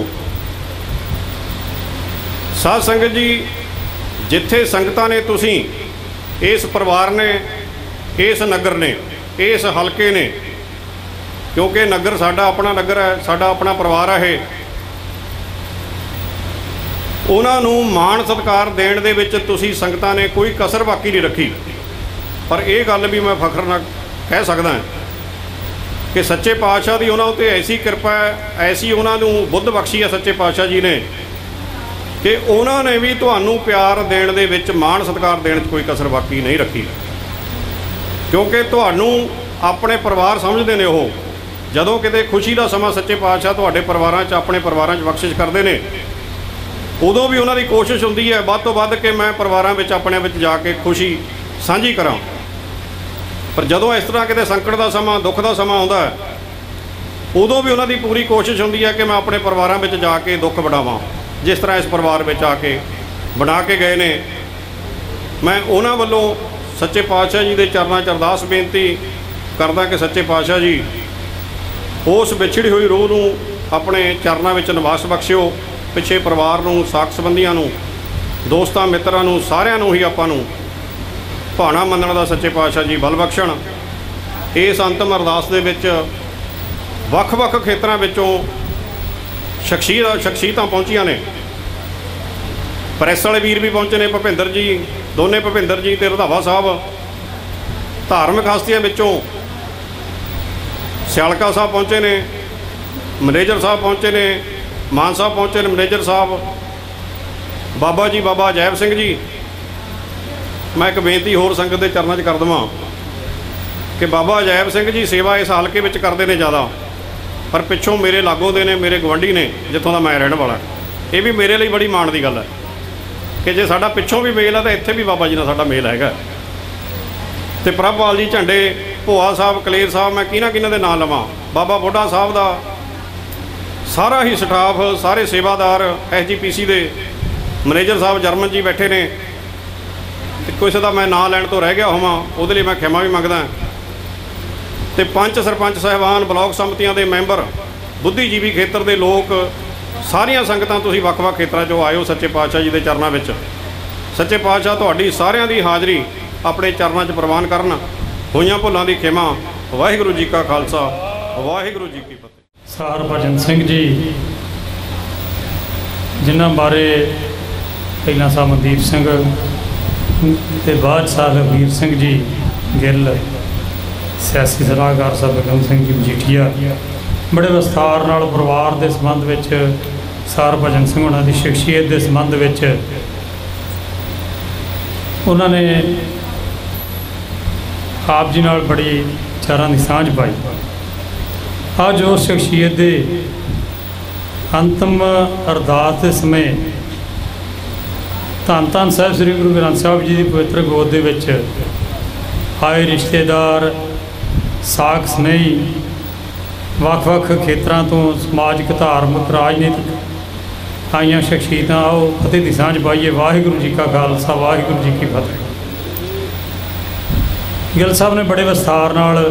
ਸਾਧ ਸੰਗਤ ਜੀ, ਜਿੱਥੇ ਸੰਗਤਾਂ ਨੇ, ਤੁਸੀਂ ਇਸ ਪਰਿਵਾਰ ਨੇ, ਇਸ ਨਗਰ ਨੇ, ਇਸ ਹਲਕੇ ਨੇ, ਕਿਉਂਕਿ ਨਗਰ ਸਾਡਾ ਆਪਣਾ ਨਗਰ ਹੈ, ਸਾਡਾ ਆਪਣਾ ਪਰਿਵਾਰ ਹੈ ਇਹ, ਉਹਨਾਂ ਨੂੰ ਮਾਣ ਸਤਿਕਾਰ ਦੇਣ ਦੇ ਵਿੱਚ ਤੁਸੀਂ ਸੰਗਤਾਂ ਨੇ ਕੋਈ ਕਸਰ ਬਾਕੀ ਨਹੀਂ ਰੱਖੀ। ਪਰ ਇਹ ਗੱਲ ਵੀ ਮੈਂ ਫਖਰ ਨਾਲ ਕਹਿ ਸਕਦਾ ਕਿ ਸੱਚੇ ਪਾਤਸ਼ਾਹ ਦੀ ਉਹਨਾਂ ਉੱਤੇ ਐਸੀ ਕਿਰਪਾ ਹੈ, ਐਸੀ ਉਹਨਾਂ ਨੂੰ ਬੁੱਧ ਬਖਸ਼ੀ ਹੈ ਸੱਚੇ ਪਾਤਸ਼ਾਹ ਜੀ ਨੇ ਕਿ ਉਹਨਾਂ ਨੇ ਵੀ ਤੁਹਾਨੂੰ ਪਿਆਰ ਦੇਣ ਦੇ ਵਿੱਚ, ਮਾਣ ਸਤਿਕਾਰ ਦੇਣ 'ਚ ਕੋਈ ਕਸਰ ਬਾਕੀ ਨਹੀਂ ਰੱਖੀ। ਕਿਉਂਕਿ ਤੁਹਾਨੂੰ ਆਪਣੇ ਪਰਿਵਾਰ ਸਮਝਦੇ ਨੇ ਉਹ। ਜਦੋਂ ਕਿਤੇ ਖੁਸ਼ੀ ਦਾ ਸਮਾਂ ਸੱਚੇ ਪਾਤਸ਼ਾਹ ਤੁਹਾਡੇ ਪਰਿਵਾਰਾਂ 'ਚ, ਆਪਣੇ ਪਰਿਵਾਰਾਂ 'ਚ ਬਖਸ਼ਿਸ਼ ਕਰਦੇ ਨੇ, ਉਦੋਂ ਵੀ ਉਹਨਾਂ ਦੀ ਕੋਸ਼ਿਸ਼ ਹੁੰਦੀ ਹੈ ਵੱਧ ਤੋਂ ਵੱਧ ਕਿ ਮੈਂ ਪਰਿਵਾਰਾਂ ਵਿੱਚ, ਆਪਣੇ ਵਿੱਚ ਜਾ ਕੇ ਖੁਸ਼ੀ ਸਾਂਝੀ ਕਰਾਂ। ਪਰ ਜਦੋਂ ਇਸ ਤਰ੍ਹਾਂ ਕਿਤੇ ਸੰਕਟ ਦਾ ਸਮਾਂ, ਦੁੱਖ ਦਾ ਸਮਾਂ ਆਉਂਦਾ ਹੈ, ਉਦੋਂ ਵੀ ਉਹਨਾਂ ਦੀ ਪੂਰੀ ਕੋਸ਼ਿਸ਼ ਹੁੰਦੀ ਹੈ ਕਿ ਮੈਂ ਆਪਣੇ ਪਰਿਵਾਰਾਂ ਵਿੱਚ ਜਾ ਕੇ ਦੁੱਖ ਵੰਡਾਵਾਂ, ਜਿਸ ਤਰ੍ਹਾਂ ਇਸ ਪਰਿਵਾਰ ਵਿੱਚ ਆ ਕੇ ਬਣਾ ਕੇ ਗਏ ਨੇ। ਮੈਂ ਉਹਨਾਂ ਵੱਲੋਂ ਸੱਚੇ ਪਾਤਸ਼ਾਹ ਜੀ ਦੇ ਚਰਨਾਂ 'ਚ ਅਰਦਾਸ ਬੇਨਤੀ ਕਰਦਾ ਕਿ ਸੱਚੇ ਪਾਤਸ਼ਾਹ ਜੀ ਉਸ ਵਿਛੜੀ ਹੋਈ ਰੂਹ ਨੂੰ ਆਪਣੇ ਚਰਨਾਂ ਵਿੱਚ ਨਿਵਾਸ ਬਖਸ਼ਿਓ। ਪਿੱਛੇ ਪਰਿਵਾਰ ਨੂੰ, ਸਾਕ ਸੰਬੰਧੀਆਂ ਨੂੰ, ਦੋਸਤਾਂ ਮਿੱਤਰਾਂ ਨੂੰ, ਸਾਰਿਆਂ ਨੂੰ ਹੀ ਆਪਾਂ ਨੂੰ ਭਾਣਾ ਮੰਨਣ ਦਾ ਸੱਚੇ ਪਾਤਸ਼ਾਹ ਜੀ ਬਲ ਬਖਸ਼ਣ। ਇਸ ਅੰਤਮ ਅਰਦਾਸ ਦੇ ਵਿੱਚ ਵੱਖ-ਵੱਖ ਖੇਤਰਾਂ ਵਿੱਚੋਂ ਸ਼ਖਸੀਅਤਾਂ ਪਹੁੰਚੀਆਂ ਨੇ। ਪ੍ਰੈਸ ਵਾਲੇ ਵੀਰ ਵੀ ਪਹੁੰਚੇ ਨੇ, ਭੁਪਿੰਦਰ ਜੀ, ਦੋਨੇ ਭੁਪਿੰਦਰ ਜੀ ਤੇ ਰੰਧਾਵਾ ਸਾਹਿਬ। ਧਾਰਮਿਕ ਹਸਤੀਆਂ ਵਿੱਚੋਂ ਸਿਆਲਕਾ ਸਾਹਿਬ ਪਹੁੰਚੇ ਨੇ, ਮੈਨੇਜਰ ਸਾਹਿਬ ਪਹੁੰਚੇ ਨੇ, ਮਾਨ ਸਾਹਿਬ ਪਹੁੰਚੇ ਨੇ, ਮੈਨੇਜਰ ਸਾਹਿਬ, ਬਾਬਾ ਜੀ, ਬਾਬਾ ਅਜੈਬ ਸਿੰਘ ਜੀ। ਮੈਂ ਇੱਕ ਬੇਨਤੀ ਹੋਰ ਸੰਗਤ ਦੇ ਚਰਨਾਂ 'ਚ ਕਰ ਦੇਵਾਂ ਕਿ ਬਾਬਾ ਅਜੈਬ ਸਿੰਘ ਜੀ ਸੇਵਾ ਇਸ ਹਲਕੇ ਵਿੱਚ ਕਰਦੇ ਨੇ ਜ਼ਿਆਦਾ, ਪਰ ਪਿੱਛੋਂ ਮੇਰੇ ਲਾਗੋਂ ਦੇ ਨੇ, ਮੇਰੇ ਗਵਾਂਢੀ ਨੇ, ਜਿੱਥੋਂ ਦਾ ਮੈਂ ਰਹਿਣ ਵਾਲਾ। ਇਹ ਵੀ ਮੇਰੇ ਲਈ ਬੜੀ ਮਾਣ ਦੀ ਗੱਲ ਹੈ ਕਿ ਜੇ ਸਾਡਾ ਪਿੱਛੋਂ ਵੀ ਮੇਲ ਹੈ ਤਾਂ ਇੱਥੇ ਵੀ ਬਾਬਾ ਜੀ ਨਾਲ ਸਾਡਾ ਮੇਲ ਹੈਗਾ। ਅਤੇ ਪ੍ਰਭਪਾਲ ਜੀ ਝੰਡੇ, ਭੋਆ ਸਾਹਿਬ, ਕਲੇਰ ਸਾਹਿਬ, ਮੈਂ ਕਿਹਨਾਂ ਦੇ ਨਾਂ ਲਵਾਂ, ਬਾਬਾ ਬੁੱਢਾ ਸਾਹਿਬ ਦਾ ਸਾਰਾ ਹੀ ਸਟਾਫ, ਸਾਰੇ ਸੇਵਾਦਾਰ, SGPC ਦੇ ਮੈਨੇਜਰ ਸਾਹਿਬ ਜਰਮਨ ਜੀ ਬੈਠੇ ਨੇ। ਅਤੇ ਕਿਸੇ ਦਾ ਮੈਂ ਨਾਂ ਲੈਣ ਤੋਂ ਰਹਿ ਗਿਆ ਹੋਵਾਂ ਉਹਦੇ ਲਈ ਮੈਂ ਖਿਮਾ ਵੀ ਮੰਗਦਾ। ਅਤੇ ਪੰਚ ਸਰਪੰਚ ਸਾਹਿਬਾਨ, ਬਲਾਕ ਸੰਮਤੀਆਂ ਦੇ ਮੈਂਬਰ, ਬੁੱਧੀਜੀਵੀ ਖੇਤਰ ਦੇ ਲੋਕ, ਸਾਰੀਆਂ ਸੰਗਤਾਂ ਤੁਸੀਂ ਵੱਖ-ਵੱਖ ਖੇਤਰਾਂ 'ਚੋਂ ਆਇਓ ਸੱਚੇ ਪਾਤਸ਼ਾਹ ਜੀ ਦੇ ਚਰਨਾਂ ਵਿੱਚ। ਸੱਚੇ ਪਾਤਸ਼ਾਹ ਤੁਹਾਡੀ ਸਾਰਿਆਂ ਦੀ ਹਾਜ਼ਰੀ ਆਪਣੇ ਚਰਨਾਂ 'ਚ ਪ੍ਰਵਾਨ ਕਰਨ। ਹੋਈਆਂ ਭੁੱਲਾਂ ਦੀ ਖਿਮਾ। ਵਾਹਿਗੁਰੂ ਜੀ ਕਾ ਖਾਲਸਾ, ਵਾਹਿਗੁਰੂ ਜੀ ਕੀ ਫਤਿਹ। ਸਰ ਭਜਨ ਸਿੰਘ ਜੀ, ਜਿਨ੍ਹਾਂ ਬਾਰੇ ਪਹਿਲਾਂ ਸਾਹਿਬ ਮਨਦੀਪ ਸਿੰਘ ਅਤੇ ਬਾਅਦ ਸਾਹਿਬ ਵੀਰ ਸਿੰਘ ਜੀ ਗਿੱਲ, ਸਿਆਸੀ ਸਲਾਹਕਾਰ ਸਾਹਿਬ ਬਿਕਰਮ ਸਿੰਘ ਜੀ ਮਜੀਠੀਆ, ਬੜੇ ਵਿਸਥਾਰ ਨਾਲ ਪਰਿਵਾਰ ਦੇ ਸੰਬੰਧ ਵਿੱਚ, ਸਰ ਭਜਨ ਸਿੰਘ ਉਹਨਾਂ ਦੀ ਸ਼ਖਸੀਅਤ ਦੇ ਸੰਬੰਧ ਵਿੱਚ ਉਹਨਾਂ ਨੇ ਆਪ ਜੀ ਨਾਲ ਬੜੀ ਵਿਚਾਰਾਂ ਦੀ ਸਾਂਝ ਪਾਈ। ਅੱਜ ਉਸ ਸ਼ਖਸੀਅਤ ਦੇ ਅੰਤਮ ਅਰਦਾਸ ਦੇ ਸਮੇਂ ਧੰਨ ਧੰਨ ਸਾਹਿਬ ਸ੍ਰੀ ਗੁਰੂ ਗ੍ਰੰਥ ਸਾਹਿਬ ਜੀ ਦੀ ਪਵਿੱਤਰ ਗੋਦ ਦੇ ਵਿੱਚ ਆਏ ਰਿਸ਼ਤੇਦਾਰ, ਸਾਕ ਸਨੇਹੀ, ਵੱਖ-ਵੱਖ ਖੇਤਰਾਂ ਤੋਂ, ਸਮਾਜਿਕ, ਧਾਰਮਿਕ, ਰਾਜਨੀਤਿਕ ਆਈਆਂ ਸ਼ਖਸੀਅਤਾਂ, ਆਓ ਫਤਿਹ ਦੀ ਸਾਂਝ ਪਾਈਏ। ਵਾਹਿਗੁਰੂ ਜੀ ਕਾ ਖਾਲਸਾ, ਵਾਹਿਗੁਰੂ ਜੀ ਕੀ ਫਤਿਹ। ਗਿੱਲ ਸਾਹਿਬ ਨੇ ਬੜੇ ਵਿਸਥਾਰ ਨਾਲ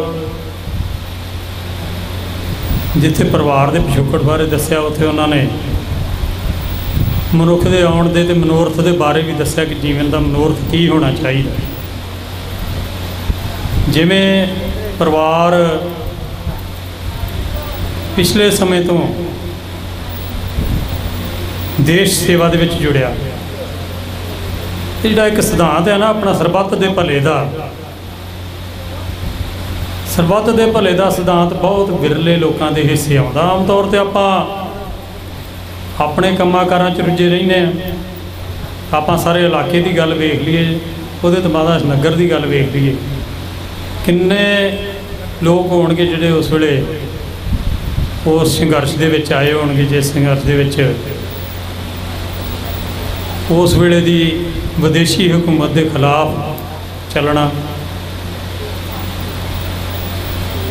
ਜਿੱਥੇ ਪਰਿਵਾਰ ਦੇ ਪਿਛੋਕੜ ਬਾਰੇ ਦੱਸਿਆ, ਉੱਥੇ ਉਹਨਾਂ ਨੇ ਮਨੁੱਖ ਦੇ ਆਉਣ ਦੇ ਅਤੇ ਮਨੋਰਥ ਦੇ ਬਾਰੇ ਵੀ ਦੱਸਿਆ ਕਿ ਜੀਵਨ ਦਾ ਮਨੋਰਥ ਕੀ ਹੋਣਾ ਚਾਹੀਦਾ। ਜਿਵੇਂ ਪਰਿਵਾਰ ਪਿਛਲੇ ਸਮੇਂ ਤੋਂ ਦੇਸ਼ ਸੇਵਾ ਦੇ ਵਿੱਚ ਜੁੜਿਆ, ਜਿਹੜਾ ਇੱਕ ਸਿਧਾਂਤ ਹੈ ਨਾ ਆਪਣਾ ਸਰਬੱਤ ਦੇ ਭਲੇ ਦਾ, ਸਰਬੱਤ ਦੇ ਭਲੇ ਦਾ ਸਿਧਾਂਤ ਬਹੁਤ ਵਿਰਲੇ ਲੋਕਾਂ ਦੇ ਹਿੱਸੇ ਆਉਂਦਾ। ਆਮ ਤੌਰ 'ਤੇ ਆਪਾਂ ਆਪਣੇ ਕੰਮਾਂ ਕਾਰਾਂ 'ਚ ਰੁੱਝੇ ਰਹਿੰਦੇ ਹਾਂ। ਆਪਾਂ ਸਾਰੇ ਇਲਾਕੇ ਦੀ ਗੱਲ ਵੇਖ ਲਈਏ, ਉਹਦੇ ਤੋਂ ਬਾਅਦ ਨਗਰ ਦੀ ਗੱਲ ਵੇਖ ਲਈਏ, ਕਿੰਨੇ ਲੋਕ ਹੋਣਗੇ ਜਿਹੜੇ ਉਸ ਵੇਲੇ ਉਸ ਸੰਘਰਸ਼ ਦੇ ਵਿੱਚ ਆਏ ਹੋਣਗੇ, ਜਿਸ ਸੰਘਰਸ਼ ਦੇ ਵਿੱਚ ਉਸ ਵੇਲੇ ਦੀ ਵਿਦੇਸ਼ੀ ਹਕੂਮਤ ਦੇ ਖਿਲਾਫ ਚੱਲਣਾ,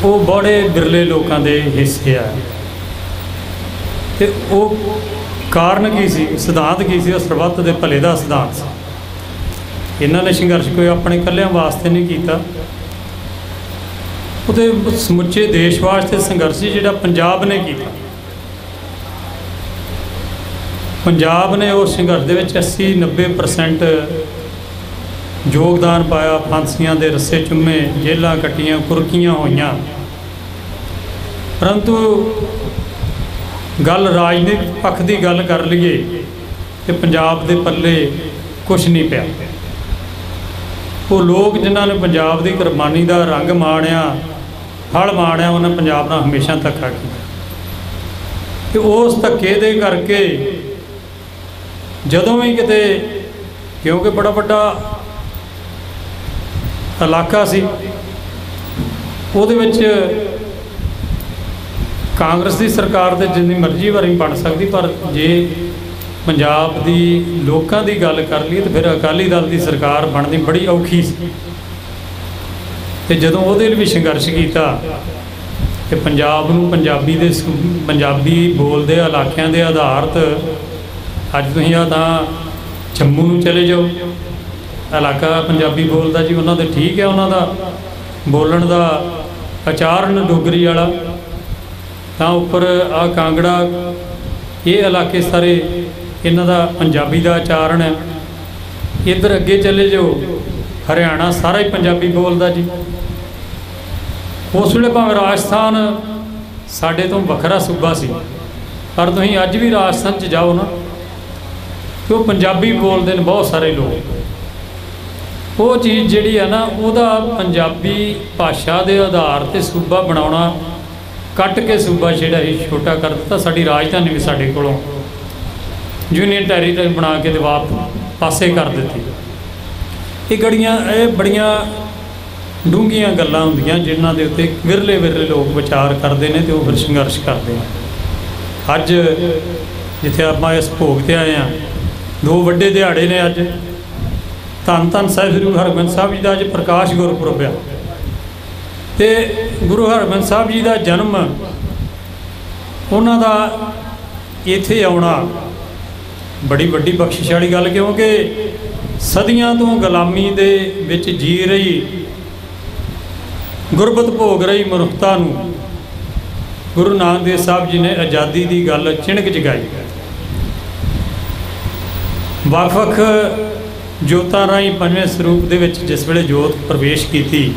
ਉਹ ਬੜੇ ਬਿਰਲੇ ਲੋਕਾਂ ਦੇ ਹਿੱਸੇ ਆ। ਤੇ ਉਹ ਕਾਰਨ ਕੀ ਸੀ, ਸਿਧਾਂਤ ਕੀ ਸੀ? ਉਹ ਸਰਬੱਤ ਦੇ ਭਲੇ ਦਾ ਸਿਧਾਂਤ ਸੀ। ਇਹਨਾਂ ਨੇ ਸੰਘਰਸ਼ ਕੋਈ ਆਪਣੇ ਇਕੱਲਿਆਂ ਵਾਸਤੇ ਨਹੀਂ ਕੀਤਾ, ਉਹਦੇ ਸਮੁੱਚੇ ਦੇਸ਼ ਵਾਸਤੇ ਸੰਘਰਸ਼ ਸੀ ਜਿਹੜਾ ਪੰਜਾਬ ਨੇ ਕੀਤਾ। ਪੰਜਾਬ ਨੇ ਉਸ ਸੰਘਰਸ਼ ਦੇ ਵਿੱਚ 80-90% ਯੋਗਦਾਨ ਪਾਇਆ। ਫਾਂਸੀਆਂ ਦੇ ਰੱਸੇ ਚੁੰਮੇ, ਜੇਲਾਂ ਕੱਟੀਆਂ, ਕੁਰਕੀਆਂ ਹੋਈਆਂ, ਪਰੰਤੂ ਗੱਲ ਰਾਜਨੀਤਿਕ ਪੱਖ ਦੀ ਗੱਲ ਕਰ ਲਈਏ ਤੇ ਪੰਜਾਬ ਦੇ ਪੱਲੇ ਕੁਛ ਨਹੀਂ ਪਿਆ। ਉਹ ਲੋਕ ਜਿਨ੍ਹਾਂ ਨੇ ਪੰਜਾਬ ਦੀ ਕੁਰਬਾਨੀ ਦਾ ਰੰਗ ਮਾਣਿਆ, ਫਲ ਮਾਣਿਆ, ਉਹਨਾਂ ਪੰਜਾਬ ਨਾਲ ਹਮੇਸ਼ਾ ਧੱਕਾ ਕੀਤਾ। ਤੇ ਉਸ ਧੱਕੇ ਦੇ ਕਰਕੇ ਜਦੋਂ ਵੀ ਕਿਤੇ, ਕਿਉਂਕਿ ਬੜਾ ਵੱਡਾ ਇਲਾਕਾ ਸੀ, ਉਹਦੇ ਵਿੱਚ ਕਾਂਗਰਸ ਦੀ ਸਰਕਾਰ ਤੇ ਜਿੰਨੀ ਮਰਜ਼ੀ ਵਾਰੀ ਬਣ ਸਕਦੀ, ਪਰ ਜੇ ਪੰਜਾਬ ਦੀ ਲੋਕਾਂ ਦੀ ਗੱਲ ਕਰ ਲਈਏ ਤਾਂ ਫਿਰ ਅਕਾਲੀ ਦਲ ਦੀ ਸਰਕਾਰ ਬਣਨੀ ਬੜੀ ਔਖੀ ਸੀ। ਤੇ ਜਦੋਂ ਉਹਦੇ ਲਈ ਵੀ ਸੰਘਰਸ਼ ਕੀਤਾ ਕਿ ਪੰਜਾਬ ਨੂੰ ਪੰਜਾਬੀ ਬੋਲਦੇ ਇਲਾਕਿਆਂ ਦੇ ਆਧਾਰਿਤ, ਅੱਜ ਤੁਸੀਂ ਆ ਤਾਂ ਜੰਮੂ ਨੂੰ ਚਲੇ ਜਾਓ, ਇਲਾਕਾ ਪੰਜਾਬੀ ਬੋਲਦਾ ਜੀ, ਉਹਨਾਂ ਦੇ ਠੀਕ ਹੈ, ਉਹਨਾਂ ਦਾ ਬੋਲਣ ਦਾ ਆਚਾਰਨ ਡੋਗਰੀ ਵਾਲਾ, ਤਾਂ ਉੱਪਰ ਆ ਕਾਂਗੜਾ, ਇਹ ਇਲਾਕੇ ਸਾਰੇ ਇਹਨਾਂ ਦਾ ਪੰਜਾਬੀ ਦਾ ਆਚਾਰਨ ਹੈ। ਇੱਧਰ ਅੱਗੇ ਚਲੇ ਜਾਓ, ਹਰਿਆਣਾ ਸਾਰਾ ਹੀ ਪੰਜਾਬੀ ਬੋਲਦਾ ਜੀ। ਉਸ ਵੇਲੇ ਭਾਵੇਂ ਰਾਜਸਥਾਨ ਸਾਡੇ ਤੋਂ ਵੱਖਰਾ ਸੂਬਾ ਸੀ, ਪਰ ਤੁਸੀਂ ਅੱਜ ਵੀ ਰਾਜਸਥਾਨ 'ਚ ਜਾਓ ਨਾ, ਕਿ ਉਹ ਪੰਜਾਬੀ ਬੋਲਦੇ ਨੇ ਬਹੁਤ ਸਾਰੇ ਲੋਕ। ਉਹ ਚੀਜ਼ ਜਿਹੜੀ ਹੈ ਨਾ, ਉਹਦਾ ਪੰਜਾਬੀ ਭਾਸ਼ਾ ਦੇ ਆਧਾਰ 'ਤੇ ਸੂਬਾ ਬਣਾਉਣਾ, ਕੱਟ ਕੇ ਸੂਬਾ ਜਿਹੜਾ ਹੀ ਛੋਟਾ ਕਰ ਦਿੱਤਾ। ਸਾਡੀ ਰਾਜਧਾਨੀ ਵੀ ਸਾਡੇ ਕੋਲੋਂ ਯੂਨੀਅਨ ਟੈਰੀਟਰੀ ਬਣਾ ਕੇ ਤੇ ਪਾਸੇ ਕਰ ਦਿੱਤੀ। ਇਹ ਬੜੀਆਂ ਡੂੰਘੀਆਂ ਗੱਲਾਂ ਹੁੰਦੀਆਂ ਜਿਨ੍ਹਾਂ ਦੇ ਉੱਤੇ ਵਿਰਲੇ ਲੋਕ ਵਿਚਾਰ ਕਰਦੇ ਨੇ ਤੇ ਉਹ ਫਿਰ ਸੰਘਰਸ਼ ਕਰਦੇ ਨੇ। ਅੱਜ ਜਿੱਥੇ ਆਪਾਂ ਇਸ ਭੋਗ 'ਤੇ ਆਏ ਹਾਂ, ਦੋ ਵੱਡੇ ਦਿਹਾੜੇ ਨੇ ਅੱਜ। ਧੰਨ ਧੰਨ ਸਾਹਿਬ ਸ੍ਰੀ ਗੁਰੂ ਹਰਗੋਬਿੰਦ ਸਾਹਿਬ ਜੀ ਦਾ ਅੱਜ ਪ੍ਰਕਾਸ਼ ਗੁਰਪੁਰਬ ਆ, ਤੇ ਗੁਰੂ ਹਰਗੋਬਿੰਦ ਸਾਹਿਬ ਜੀ ਦਾ ਜਨਮ, ਉਹਨਾਂ ਦਾ ਇੱਥੇ ਆਉਣਾ ਬੜੀ ਵੱਡੀ ਬਖਸ਼ਿਸ਼ ਵਾਲੀ ਗੱਲ, ਕਿਉਂਕਿ ਸਦੀਆਂ ਤੋਂ ਗੁਲਾਮੀ ਦੇ ਵਿੱਚ ਜੀ ਰਹੀ, ਗੁਰਬਤ ਭੋਗ ਰਹੀ ਮਨੁੱਖਤਾ ਨੂੰ ਗੁਰੂ ਨਾਨਕ ਦੇਵ ਸਾਹਿਬ ਜੀ ਨੇ ਆਜ਼ਾਦੀ ਦੀ ਗੱਲ ਚਿਣਕ ਜਗਾਈ। ਵੱਖ-ਵੱਖ ਜੋਤਾਂ ਰਾਹੀਂ ਪੰਜਵੇਂ ਸਰੂਪ ਦੇ ਵਿੱਚ ਜਿਸ ਵੇਲੇ ਜੋਤ ਪ੍ਰਵੇਸ਼ ਕੀਤੀ,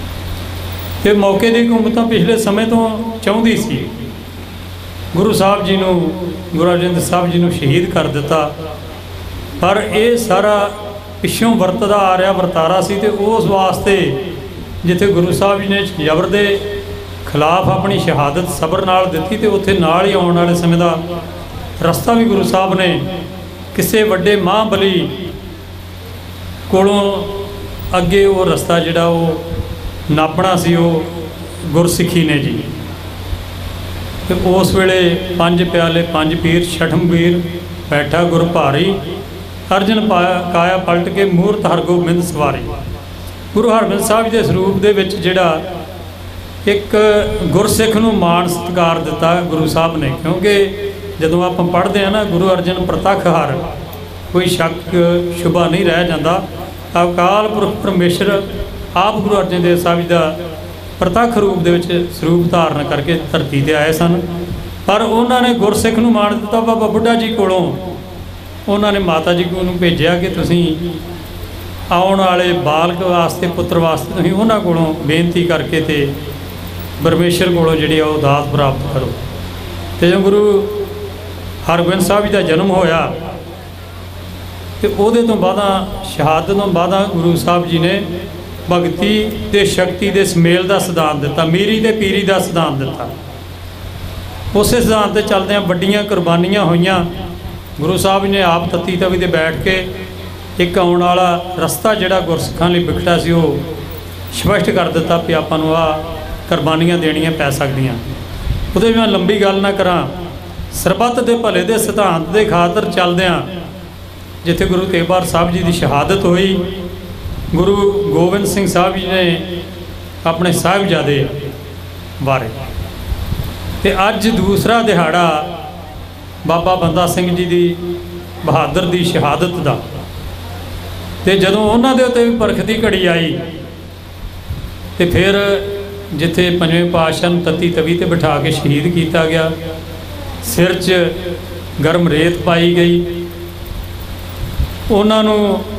ਤੇ ਮੌਕੇ ਦੀ ਹਕੂਮਤ ਤਾਂ ਪਿਛਲੇ ਸਮੇਂ ਤੋਂ ਚਾਹੁੰਦੀ ਸੀ ਗੁਰੂ ਸਾਹਿਬ ਜੀ ਨੂੰ, ਗੁਰੂ ਅਰਜਨ ਦੇਵ ਸਾਹਿਬ ਜੀ ਨੂੰ ਸ਼ਹੀਦ ਕਰ ਦਿੱਤਾ, ਪਰ ਇਹ ਸਾਰਾ ਪਿੱਛੋਂ ਵਰਤਦਾ ਆ ਰਿਹਾ ਵਰਤਾਰਾ ਸੀ। ਤੇ ਉਸ ਵਾਸਤੇ ਜਿੱਥੇ ਗੁਰੂ ਸਾਹਿਬ ਜੀ ਨੇ ਜ਼ਬਰ ਦੇ ਖਿਲਾਫ ਆਪਣੀ ਸ਼ਹਾਦਤ ਸਬਰ ਨਾਲ ਦਿੱਤੀ, ਤੇ ਉੱਥੇ ਨਾਲ ਹੀ ਆਉਣ ਵਾਲੇ ਸਮੇਂ ਦਾ ਰਸਤਾ ਵੀ ਗੁਰੂ ਸਾਹਿਬ ਨੇ ਕਿਸੇ ਵੱਡੇ ਮਹਾਂਬਲੀ ਕੋਲੋਂ ਅੱਗੇ ਉਹ ਰਸਤਾ ਜਿਹੜਾ ਉਹ ਨਾਪਣਾ ਸੀ, ਉਹ ਗੁਰਸਿੱਖੀ ਨੇ ਜੀ। ਤੇ ਉਸ ਵੇਲੇ ਪੰਜ ਪਿਆਲੇ ਪੰਜ ਪੀਰ, ਛਠਮ ਵੀਰ ਬੈਠਾ ਗੁਰ ਭਾਰੀ, ਅਰਜਨ ਕਾਇਆ ਪਲਟ ਕੇ ਮੂਰਤ ਹਰਗੋਬਿੰਦ ਸਵਾਰੀ। ਗੁਰੂ ਹਰਗੋਬਿੰਦ ਸਾਹਿਬ ਦੇ ਸਰੂਪ ਦੇ ਵਿੱਚ ਜਿਹੜਾ ਇੱਕ ਗੁਰਸਿੱਖ ਨੂੰ ਮਾਣ ਸਤਿਕਾਰ ਦਿੱਤਾ ਗੁਰੂ ਸਾਹਿਬ ਨੇ, ਕਿਉਂਕਿ ਜਦੋਂ ਆਪਾਂ ਪੜ੍ਹਦੇ ਹਾਂ ਨਾ, ਗੁਰੂ ਅਰਜਨ ਪ੍ਰਤੱਖ ਹਰ, ਕੋਈ ਸ਼ੱਕ ਸ਼ੁਬਾ ਨਹੀਂ ਰਹਿ ਜਾਂਦਾ। ਅਕਾਲ ਪੁਰਖ ਪਰਮੇਸ਼ਰ ਆਪ ਗੁਰੂ ਅਰਜਨ ਦੇਵ ਸਾਹਿਬ ਜੀ ਦਾ ਪ੍ਰਤੱਖ ਰੂਪ ਦੇ ਵਿੱਚ ਸਰੂਪ ਧਾਰਨ ਕਰਕੇ ਧਰਤੀ 'ਤੇ ਆਏ ਸਨ, ਪਰ ਉਹਨਾਂ ਨੇ ਗੁਰਸਿੱਖ ਨੂੰ ਮਾਣ ਦਿੱਤਾ। ਬਾਬਾ ਬੁੱਢਾ ਜੀ ਕੋਲੋਂ ਉਹਨਾਂ ਨੇ ਮਾਤਾ ਜੀ ਨੂੰ ਭੇਜਿਆ ਕਿ ਤੁਸੀਂ ਆਉਣ ਵਾਲੇ ਬਾਲਕ ਵਾਸਤੇ, ਪੁੱਤਰ ਵਾਸਤੇ ਤੁਸੀਂ ਉਹਨਾਂ ਕੋਲੋਂ ਬੇਨਤੀ ਕਰਕੇ ਤੇ ਪਰਮੇਸ਼ਰ ਕੋਲੋਂ ਜਿਹੜੀ ਉਹ ਦਾਤ ਪ੍ਰਾਪਤ ਕਰੋ। ਤੇ ਜਦੋਂ ਗੁਰੂ ਹਰਗੋਬਿੰਦ ਸਾਹਿਬ ਜੀ ਦਾ ਜਨਮ ਹੋਇਆ ਤੇ ਉਹਦੇ ਤੋਂ ਬਾਅਦ, ਸ਼ਹਾਦਤ ਤੋਂ ਬਾਅਦ, ਗੁਰੂ ਸਾਹਿਬ ਜੀ ਨੇ ਭਗਤੀ ਤੇ ਸ਼ਕਤੀ ਦੇ ਸਮੇਲ ਦਾ ਸਿਧਾਂਤ ਦਿੱਤਾ, ਮੀਰੀ ਤੇ ਪੀਰੀ ਦਾ ਸਿਧਾਂਤ ਦਿੱਤਾ। ਉਸੇ ਸਿਧਾਂਤ 'ਤੇ ਚੱਲਦਿਆਂ ਵੱਡੀਆਂ ਕੁਰਬਾਨੀਆਂ ਹੋਈਆਂ। ਗੁਰੂ ਸਾਹਿਬ ਨੇ ਆਪ ਤੱਤੀ ਤਵੀ 'ਤੇ ਬੈਠ ਕੇ ਇੱਕ ਆਉਣ ਵਾਲਾ ਰਸਤਾ ਜਿਹੜਾ ਗੁਰਸਿੱਖਾਂ ਲਈ ਵਿਖਟਾ ਸੀ, ਉਹ ਸਪਸ਼ਟ ਕਰ ਦਿੱਤਾ ਵੀ ਆਪਾਂ ਨੂੰ ਆਹ ਕੁਰਬਾਨੀਆਂ ਦੇਣੀਆਂ ਪੈ ਸਕਦੀਆਂ। ਉਹਦੇ ਵਿੱਚ ਮੈਂ ਲੰਬੀ ਗੱਲ ਨਾ ਕਰਾਂ, ਸਰਬੱਤ ਦੇ ਭਲੇ ਦੇ ਸਿਧਾਂਤ ਦੇ ਖਾਤਰ ਚੱਲਦਿਆਂ ਜਿੱਥੇ ਗੁਰੂ ਤੇਗ ਬਹਾਦਰ ਸਾਹਿਬ ਜੀ ਦੀ ਸ਼ਹਾਦਤ ਹੋਈ, ਗੁਰੂ ਗੋਬਿੰਦ ਸਿੰਘ ਸਾਹਿਬ ਜੀ ਨੇ ਆਪਣੇ ਸਾਹਿਬਜ਼ਾਦੇ बारे। ते अज दूसरा दिहाड़ा बाबा बंदा सिंह जी की बहादुर की शहादत का। तो जदों उन्होंने दे उत्ते भी परख की घड़ी आई तो फिर जिथे पंजवें पातशाह नूं तत्ती तवी ते बिठा के शहीद किया गया, सिर च गर्म रेत पाई गई, उन्होंने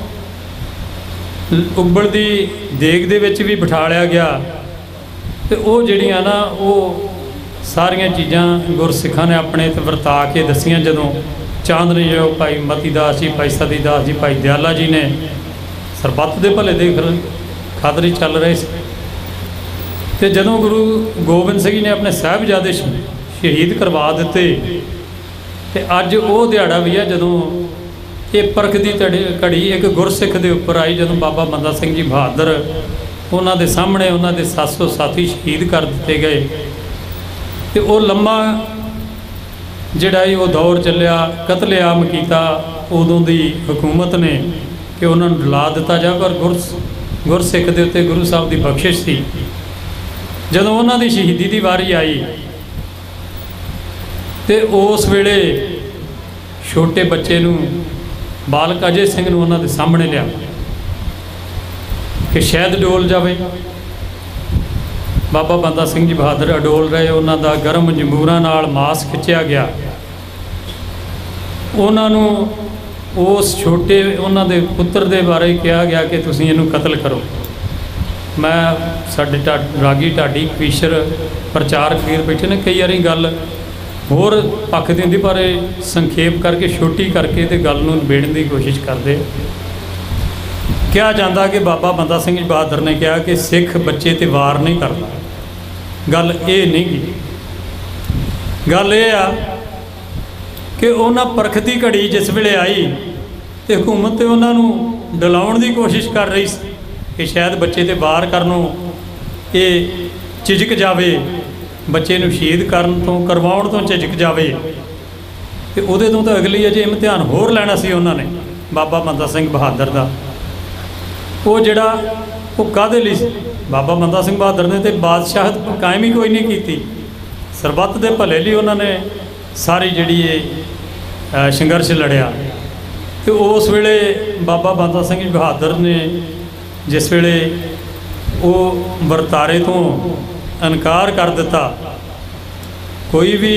उबलती देग दे विच भी बिठा लिया गया। तो वो जड़ियाँ ना वो सारिया चीज़ां गुरसिखां ने अपने ते वरता के दसियां। जदों चांदनी जो भाई मती दास जी, भाई सती दास जी, भाई दयाला जी ने सरबत दे भले दे खातर ही चल रहे थे। तो जदों गुरु गोबिंद सिंह जी ने अपने साहिबजादे शहीद करवा दिते, तो अज वो दिहाड़ा भी है जदों ये परख की घड़ी एक गुरसिख के उपर आई। जदों बाबा बंदा सिंह जी बहादुर उन्हों के सामने उन्होंने 700 साथी शहीद कर दिते गए। तो वो लम्मा जिहड़ा वो दौर चलिया, कतलेआम किया उदों की हुकूमत ने कि उन्होंने डला दिता जाए। पर गुरसिख के उत्ते गुरु साहब की बख्शिश थी। जदों उन्हों की शहीदी की वारी आई तो उस वेले छोटे बच्चे नूं बालक अजय सिंह नूं उन्होंने सामने लिया कि शायद डोल जाए। बाबा बंदा सिंह जी बहादुर अडोल रहे, उन्हों का गर्म जंबूरां नाल मास खिंचिया गया। उन्होंने उस छोटे उन्होंने पुत्र के बारे कहा गया कि तुसीं इहनूं कतल करो। मैं साडे रागी ढाडी कवीशर प्रचारक वीर बैठे ने, कई बारी गल होर पक्ष दी हुंदी पर संखेप करके छोटी करके तो गल नूं निबेड़न की कोशिश करते। कहा जाता कि बाबा बंदा सिंह जी बहादुर ने कहा कि सिख बच्चे ते वार नहीं करता। गल ये नहीं की, गल ये आ कि उन्होंने परख की घड़ी जिस वेले आई तो हुकूमत तो उन्होंने डलाउण की कोशिश कर रही सी कि शायद बच्चे ते वार करनों ये झिझक जाए, बच्चे नूं शहीद करन तो करवाउण तो झिझक जाए। तो उहदे तो अगली अजे इम्तिहान होर लैना सी उन्होंने बाबा बंदा सिंह बहादुर का। वो जिहड़ा वो काहदे लई बाबा बंदा सिंह बहादुर ने तो बादशाहत कायम ही कोई नहीं की, सरबत के भले लिए उन्होंने सारी जिहड़ी संघर्ष लड़िया। तो उस वेले बाबा बंदा सिंह बहादुर ने जिस वेले वो वरतारे तो इनकार कर दिता, कोई भी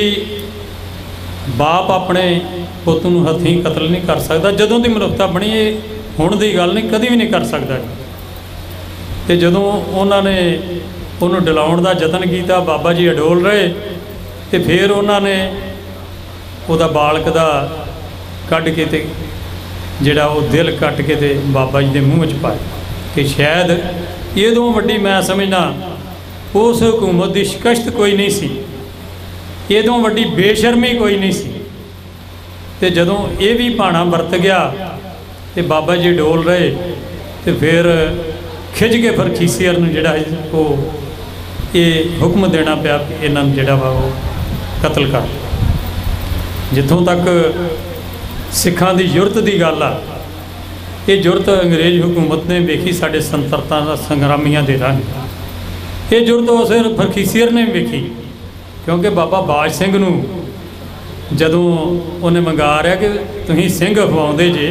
बाप अपने पुत नूं हथीं कतल नहीं कर सकता। जदों की मनुखता बनी ये हुण दी गल नहीं, कभी भी नहीं कर सकता। तो जदों उन्होंने उन्होंने डलाउण का यतन किया, बाबा जी अडोल रहे। तो फिर उन्होंने उहदा बालक का कढ़ के ते जिहड़ा वो दिल कट के ते बाबा जी के मूँह च पाया कि शायद ये तो वड्डी मैं समझना उस हुकूमत की शिकस्त कोई नहीं सी, ये तो वड्डी बेशर्मी कोई नहीं सी। तो जदों ये भी भाणा वरत गया तो बाबा जी डोल रहे। तो फिर खिंच के फिर खीसीयर नूं जिहड़ा वो ये हुक्म देना पिया कि इन्हां नूं जिहड़ा वा वो कतल कर। जिथों तक सिखां दी जुरत की गल आ, ये जुरत अंग्रेज हुकूमत ने वेखी साडे संतरता संग्रामियों के राह। ये जुरत उस फरखीसीयर ने वेखी क्योंकि बाबा बाज सिंह नूं जदों उन्हें मंगा रहा कि तुसीं सिंह अखवाउंदे जे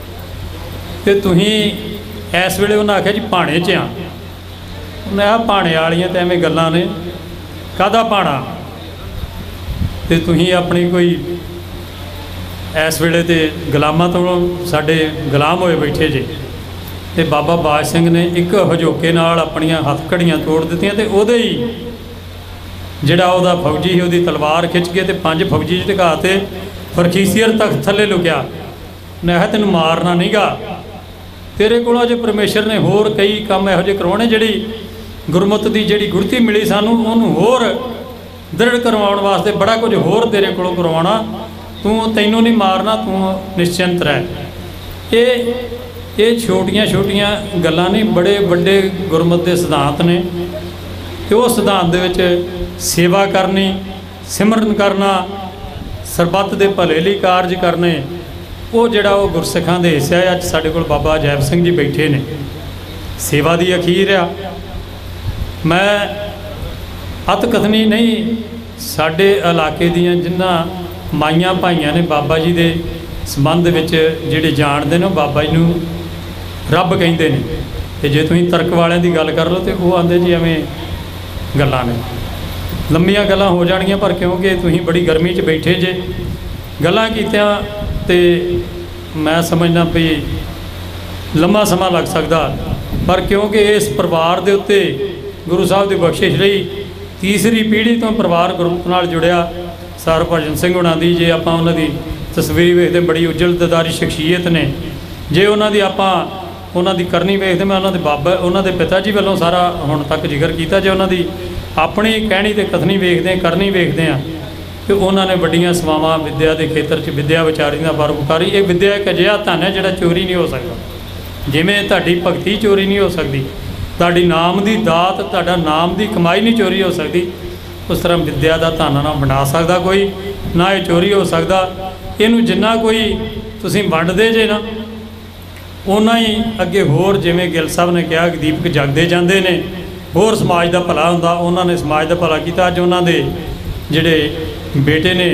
तो तुसीं इस वेले उन्हें आख्या जी भाणे च आ। उन्हें आ भाणे वालियां तो एवें गल्लां ने, काहदा भाणा, तो तुसीं अपनी कोई इस वेले तो गुलामां तो साडे गुलाम होए बैठे जे। तो बाबा बाज सिंह ने एक हजोके नाल अपनियां हथ घड़ियां तोड़ दित्तियां। तो उहदे ही जिहड़ा उहदा फौजी ही उहदी तलवार खिंच के ते 5 फौजी ढकाते फरखीसीयर तक थल्ले लुकिया। मैं कहा तैनूं मारना नहीं गा, तेरे कोलों अजे परमेश्वर ने होर कई काम इहो जिहे करवाउणे, जिहड़ी गुरमत की जिहड़ी गुरती मिली सानूं उहनूं होर दृढ़ करवाउण वास्ते बड़ा कुछ होर तेरे कोलों करवाउणा। तू तैनूं नहीं मारना, तू निश्चिंत रह। ये छोटियां छोटियां गल्लां नहीं, बड़े वड्डे गुरमत के सिद्धांत ने। तो उस सिद्धांत दे विच सेवा करनी, सिमरन करना, सरबत के भले लिए कारज करने, वो जिहड़ा वो गुरसिखां दे हिस्सा है। अज साडे कोल बाबा अजैब सिंह जी बैठे ने, सेवा की अखीर आ। मैं ਅਤ ਕਥਨੀ ਨਹੀਂ, ਸਾਡੇ ਇਲਾਕੇ ਦੀਆਂ ਜਿਨ੍ਹਾਂ ਮਾਈਆਂ ਭਾਈਆਂ ਨੇ ਬਾਬਾ ਜੀ ਦੇ ਸੰਬੰਧ ਵਿੱਚ ਜਿਹੜੇ ਜਾਣਦੇ ਨੇ ਉਹ ਬਾਬਾ ਜੀ ਨੂੰ ਰੱਬ ਕਹਿੰਦੇ ਨੇ। ਤੇ ਜੇ ਤੁਸੀਂ ਤਰਕ ਵਾਲਿਆਂ ਦੀ ਗੱਲ ਕਰ ਲਓ ਤੇ ਉਹ ਆਂਦੇ ਜੀ ਐਵੇਂ ਗੱਲਾਂ ਨੇ, ਲੰਮੀਆਂ ਗੱਲਾਂ ਹੋ ਜਾਣਗੀਆਂ, ਪਰ ਕਿਉਂਕਿ ਤੁਸੀਂ ਬੜੀ ਗਰਮੀ 'ਚ ਬੈਠੇ ਜੇ ਗੱਲਾਂ ਕੀਤਿਆਂ ਤੇ ਮੈਂ ਸਮਝਦਾ ਵੀ ਲੰਮਾ ਸਮਾਂ ਲੱਗ ਸਕਦਾ। ਪਰ ਕਿਉਂਕਿ ਇਸ ਪਰਿਵਾਰ ਦੇ ਉੱਤੇ ਗੁਰੂ ਸਾਹਿਬ ਦੀ ਬਖਸ਼ਿਸ਼ ਲਈ ਤੀਸਰੀ ਪੀੜ੍ਹੀ ਤੋਂ ਪਰਿਵਾਰ ਗੁਰਮਤਿ ਨਾਲ ਜੁੜਿਆ। ਸਰ ਹਰਭਜਨ ਸਿੰਘ ਹੁਣਾਂ ਦੀ ਜੇ ਆਪਾਂ ਉਹਨਾਂ ਦੀ ਤਸਵੀਰ ਵੇਖਦੇ ਬੜੀ ਉੱਜਲਦਾਰੀ ਸ਼ਖਸੀਅਤ ਨੇ। ਜੇ ਉਹਨਾਂ ਦੀ ਆਪਾਂ ਉਹਨਾਂ ਦੀ ਕਰਨੀ ਵੇਖਦੇ, ਮੈਂ ਉਹਨਾਂ ਦੇ ਬਾਬਾ ਉਹਨਾਂ ਦੇ ਪਿਤਾ ਜੀ ਵੱਲੋਂ ਸਾਰਾ ਹੁਣ ਤੱਕ ਜ਼ਿਕਰ ਕੀਤਾ। ਜੇ ਉਹਨਾਂ ਦੀ ਆਪਣੀ ਕਹਿਣੀ ਤੇ ਕਥਨੀ ਵੇਖਦੇ ਕਰਨੀ ਵੇਖਦੇ ਆ ਕਿ ਉਹਨਾਂ ਨੇ ਵੱਡੀਆਂ ਸੇਵਾਵਾਂ ਵਿਦਿਆ ਦੇ ਖੇਤਰ 'ਚ ਵਿਦਿਆ ਵਿਚਾਰੀ ਦਾ ਪਰਉਪਕਾਰੀ। ਇਹ ਵਿਦਿਆ ਇੱਕ ਅਜਿਹਾ ਧਨ ਹੈ ਜਿਹੜਾ ਚੋਰੀ ਨਹੀਂ ਹੋ ਸਕਦਾ। ਜਿਵੇਂ ਤੁਹਾਡੀ ਭਗਤੀ ਚੋਰੀ ਨਹੀਂ ਹੋ ਸਕਦੀ, ਤੁਹਾਡੀ ਨਾਮ ਦੀ ਦਾਤ, ਤੁਹਾਡਾ ਨਾਮ ਦੀ ਕਮਾਈ ਨਹੀਂ ਚੋਰੀ ਹੋ ਸਕਦੀ, ਉਸ ਤਰ੍ਹਾਂ ਵਿਦਿਆ ਦਾ ਧਨ ਨਾ ਬਣਾ ਸਕਦਾ ਕੋਈ, ਨਾ ਇਹ ਚੋਰੀ ਹੋ ਸਕਦਾ। ਇਹਨੂੰ ਜਿੰਨਾ ਕੋਈ ਤੁਸੀਂ ਵੰਡਦੇ ਜੇ ਨਾ ਉਹਨਾਂ ਹੀ ਅੱਗੇ ਹੋਰ, ਜਿਵੇਂ ਗਿੱਲ ਸਾਹਿਬ ਨੇ ਕਿਹਾ ਕਿ ਦੀਪਕ ਜਗਦੇ ਜਾਂਦੇ ਨੇ, ਹੋਰ ਸਮਾਜ ਦਾ ਭਲਾ ਹੁੰਦਾ। ਉਹਨਾਂ ਨੇ ਸਮਾਜ ਦਾ ਭਲਾ ਕੀਤਾ। ਅੱਜ ਉਹਨਾਂ ਦੇ ਜਿਹੜੇ ਬੇਟੇ ਨੇ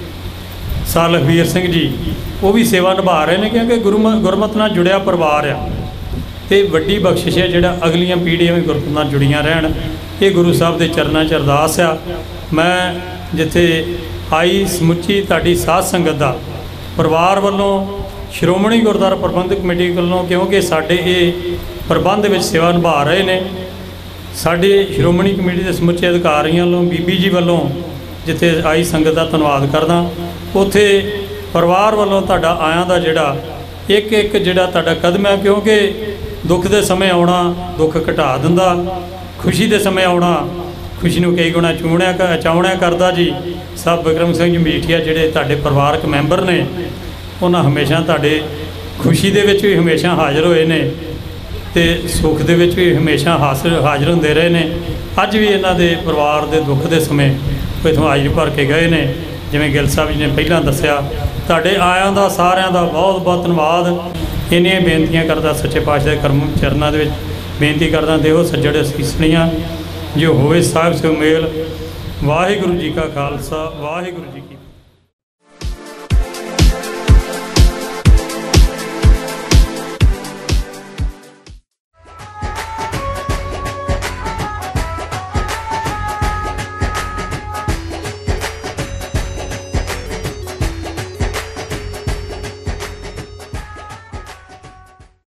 ਸਰ ਲਖਵੀਰ ਸਿੰਘ ਜੀ, ਉਹ ਵੀ ਸੇਵਾ ਨਿਭਾ ਰਹੇ ਨੇ ਕਿਉਂਕਿ ਗੁਰਮਤਿ ਨਾਲ ਜੁੜਿਆ ਪਰਿਵਾਰ ਆ। ਤੇ ਵੱਡੀ ਬਖਸ਼ਿਸ਼ ਹੈ ਜਿਹੜਾ ਅਗਲੀਆਂ ਪੀੜ੍ਹੀਆਂ ਵੀ ਗੁਰਮਤਿ ਨਾਲ ਜੁੜੀਆਂ ਰਹਿਣ। ਇਹ ਗੁਰੂ ਸਾਹਿਬ ਦੇ ਚਰਨਾਂ 'ਚ ਅਰਦਾਸ ਆ। ਮੈਂ ਜਿੱਥੇ ਆਈ ਸਮੁੱਚੀ ਤੁਹਾਡੀ ਸਾਧ ਸੰਗਤ ਦਾ ਪਰਿਵਾਰ ਵੱਲੋਂ, ਸ਼੍ਰੋਮਣੀ ਗੁਰਦੁਆਰਾ ਪ੍ਰਬੰਧਕ ਕਮੇਟੀ ਵੱਲੋਂ, ਕਿਉਂਕਿ ਸਾਡੇ ਇਹ ਪ੍ਰਬੰਧ ਵਿੱਚ ਸੇਵਾ ਨਿਭਾ ਰਹੇ ਨੇ, ਸਾਡੇ ਸ਼੍ਰੋਮਣੀ ਕਮੇਟੀ ਦੇ ਸਮੁੱਚੇ ਅਧਿਕਾਰੀਆਂ ਵੱਲੋਂ, ਬੀਬੀ ਜੀ ਵੱਲੋਂ ਜਿੱਥੇ ਆਈ ਸੰਗਤ ਦਾ ਧੰਨਵਾਦ ਕਰਦਾ। ਉੱਥੇ ਪਰਿਵਾਰ ਵੱਲੋਂ ਤੁਹਾਡਾ ਆਇਆਂ ਦਾ ਜਿਹੜਾ ਇੱਕ ਇੱਕ ਜਿਹੜਾ ਤੁਹਾਡਾ ਕਦਮ ਹੈ, ਕਿਉਂਕਿ ਦੁੱਖ ਦੇ ਸਮੇਂ ਆਉਣਾ ਦੁੱਖ ਘਟਾ ਦਿੰਦਾ, ਖੁਸ਼ੀ ਦੇ ਸਮੇਂ ਆਉਣਾ ਖੁਸ਼ੀ ਨੂੰ ਕਈ ਗੁਣਾ ਚਾਉਣਿਆ ਕਰਦਾ ਜੀ। ਸਾਹਿਬ ਬਿਕਰਮ ਸਿੰਘ ਜੀ ਮਜੀਠੀਆ ਜਿਹੜੇ ਤੁਹਾਡੇ ਪਰਿਵਾਰਕ ਮੈਂਬਰ ਨੇ, ਉਹਨਾਂ ਹਮੇਸ਼ਾ ਤੁਹਾਡੇ ਖੁਸ਼ੀ ਦੇ ਵਿੱਚ ਵੀ ਹਮੇਸ਼ਾ ਹਾਜ਼ਰ ਹੋਏ ਨੇ ਤੇ ਸੁੱਖ ਦੇ ਵਿੱਚ ਵੀ ਹਮੇਸ਼ਾ ਹਾਜ਼ਰ ਹੁੰਦੇ ਰਹੇ ਨੇ। ਅੱਜ ਵੀ ਇਹਨਾਂ ਦੇ ਪਰਿਵਾਰ ਦੇ ਦੁੱਖ ਦੇ ਸਮੇਂ ਉਹ ਇੱਥੋਂ ਹਾਜ਼ਰੀ ਭਰ ਕੇ ਗਏ ਨੇ। ਜਿਵੇਂ ਗਿੱਲ ਸਾਹਿਬ ਜੀ ਨੇ ਪਹਿਲਾਂ ਦੱਸਿਆ, ਤੁਹਾਡੇ ਆਇਆਂ ਦਾ ਸਾਰਿਆਂ ਦਾ ਬਹੁਤ ਬਹੁਤ ਧੰਨਵਾਦ। ਇੰਨੀਆਂ ਬੇਨਤੀਆਂ ਕਰਦਾ ਸੱਚੇ ਪਾਤਸ਼ਾਹ ਦੇ ਕਰਮ ਚਰਨਾਂ ਦੇ ਵਿੱਚ ਬੇਨਤੀ ਕਰਦਾ, ਦੇਵੋ ਸੱਜੜੇ ਅਸੀਸਣੀਆਂ ਜੋ ਹੋਵੇ ਸਾਹਿਬ ਸੇ ਮੇਲ। ਵਾਹਿਗੁਰੂ ਜੀ ਕਾ ਖਾਲਸਾ, ਵਾਹਿਗੁਰੂ ਜੀ।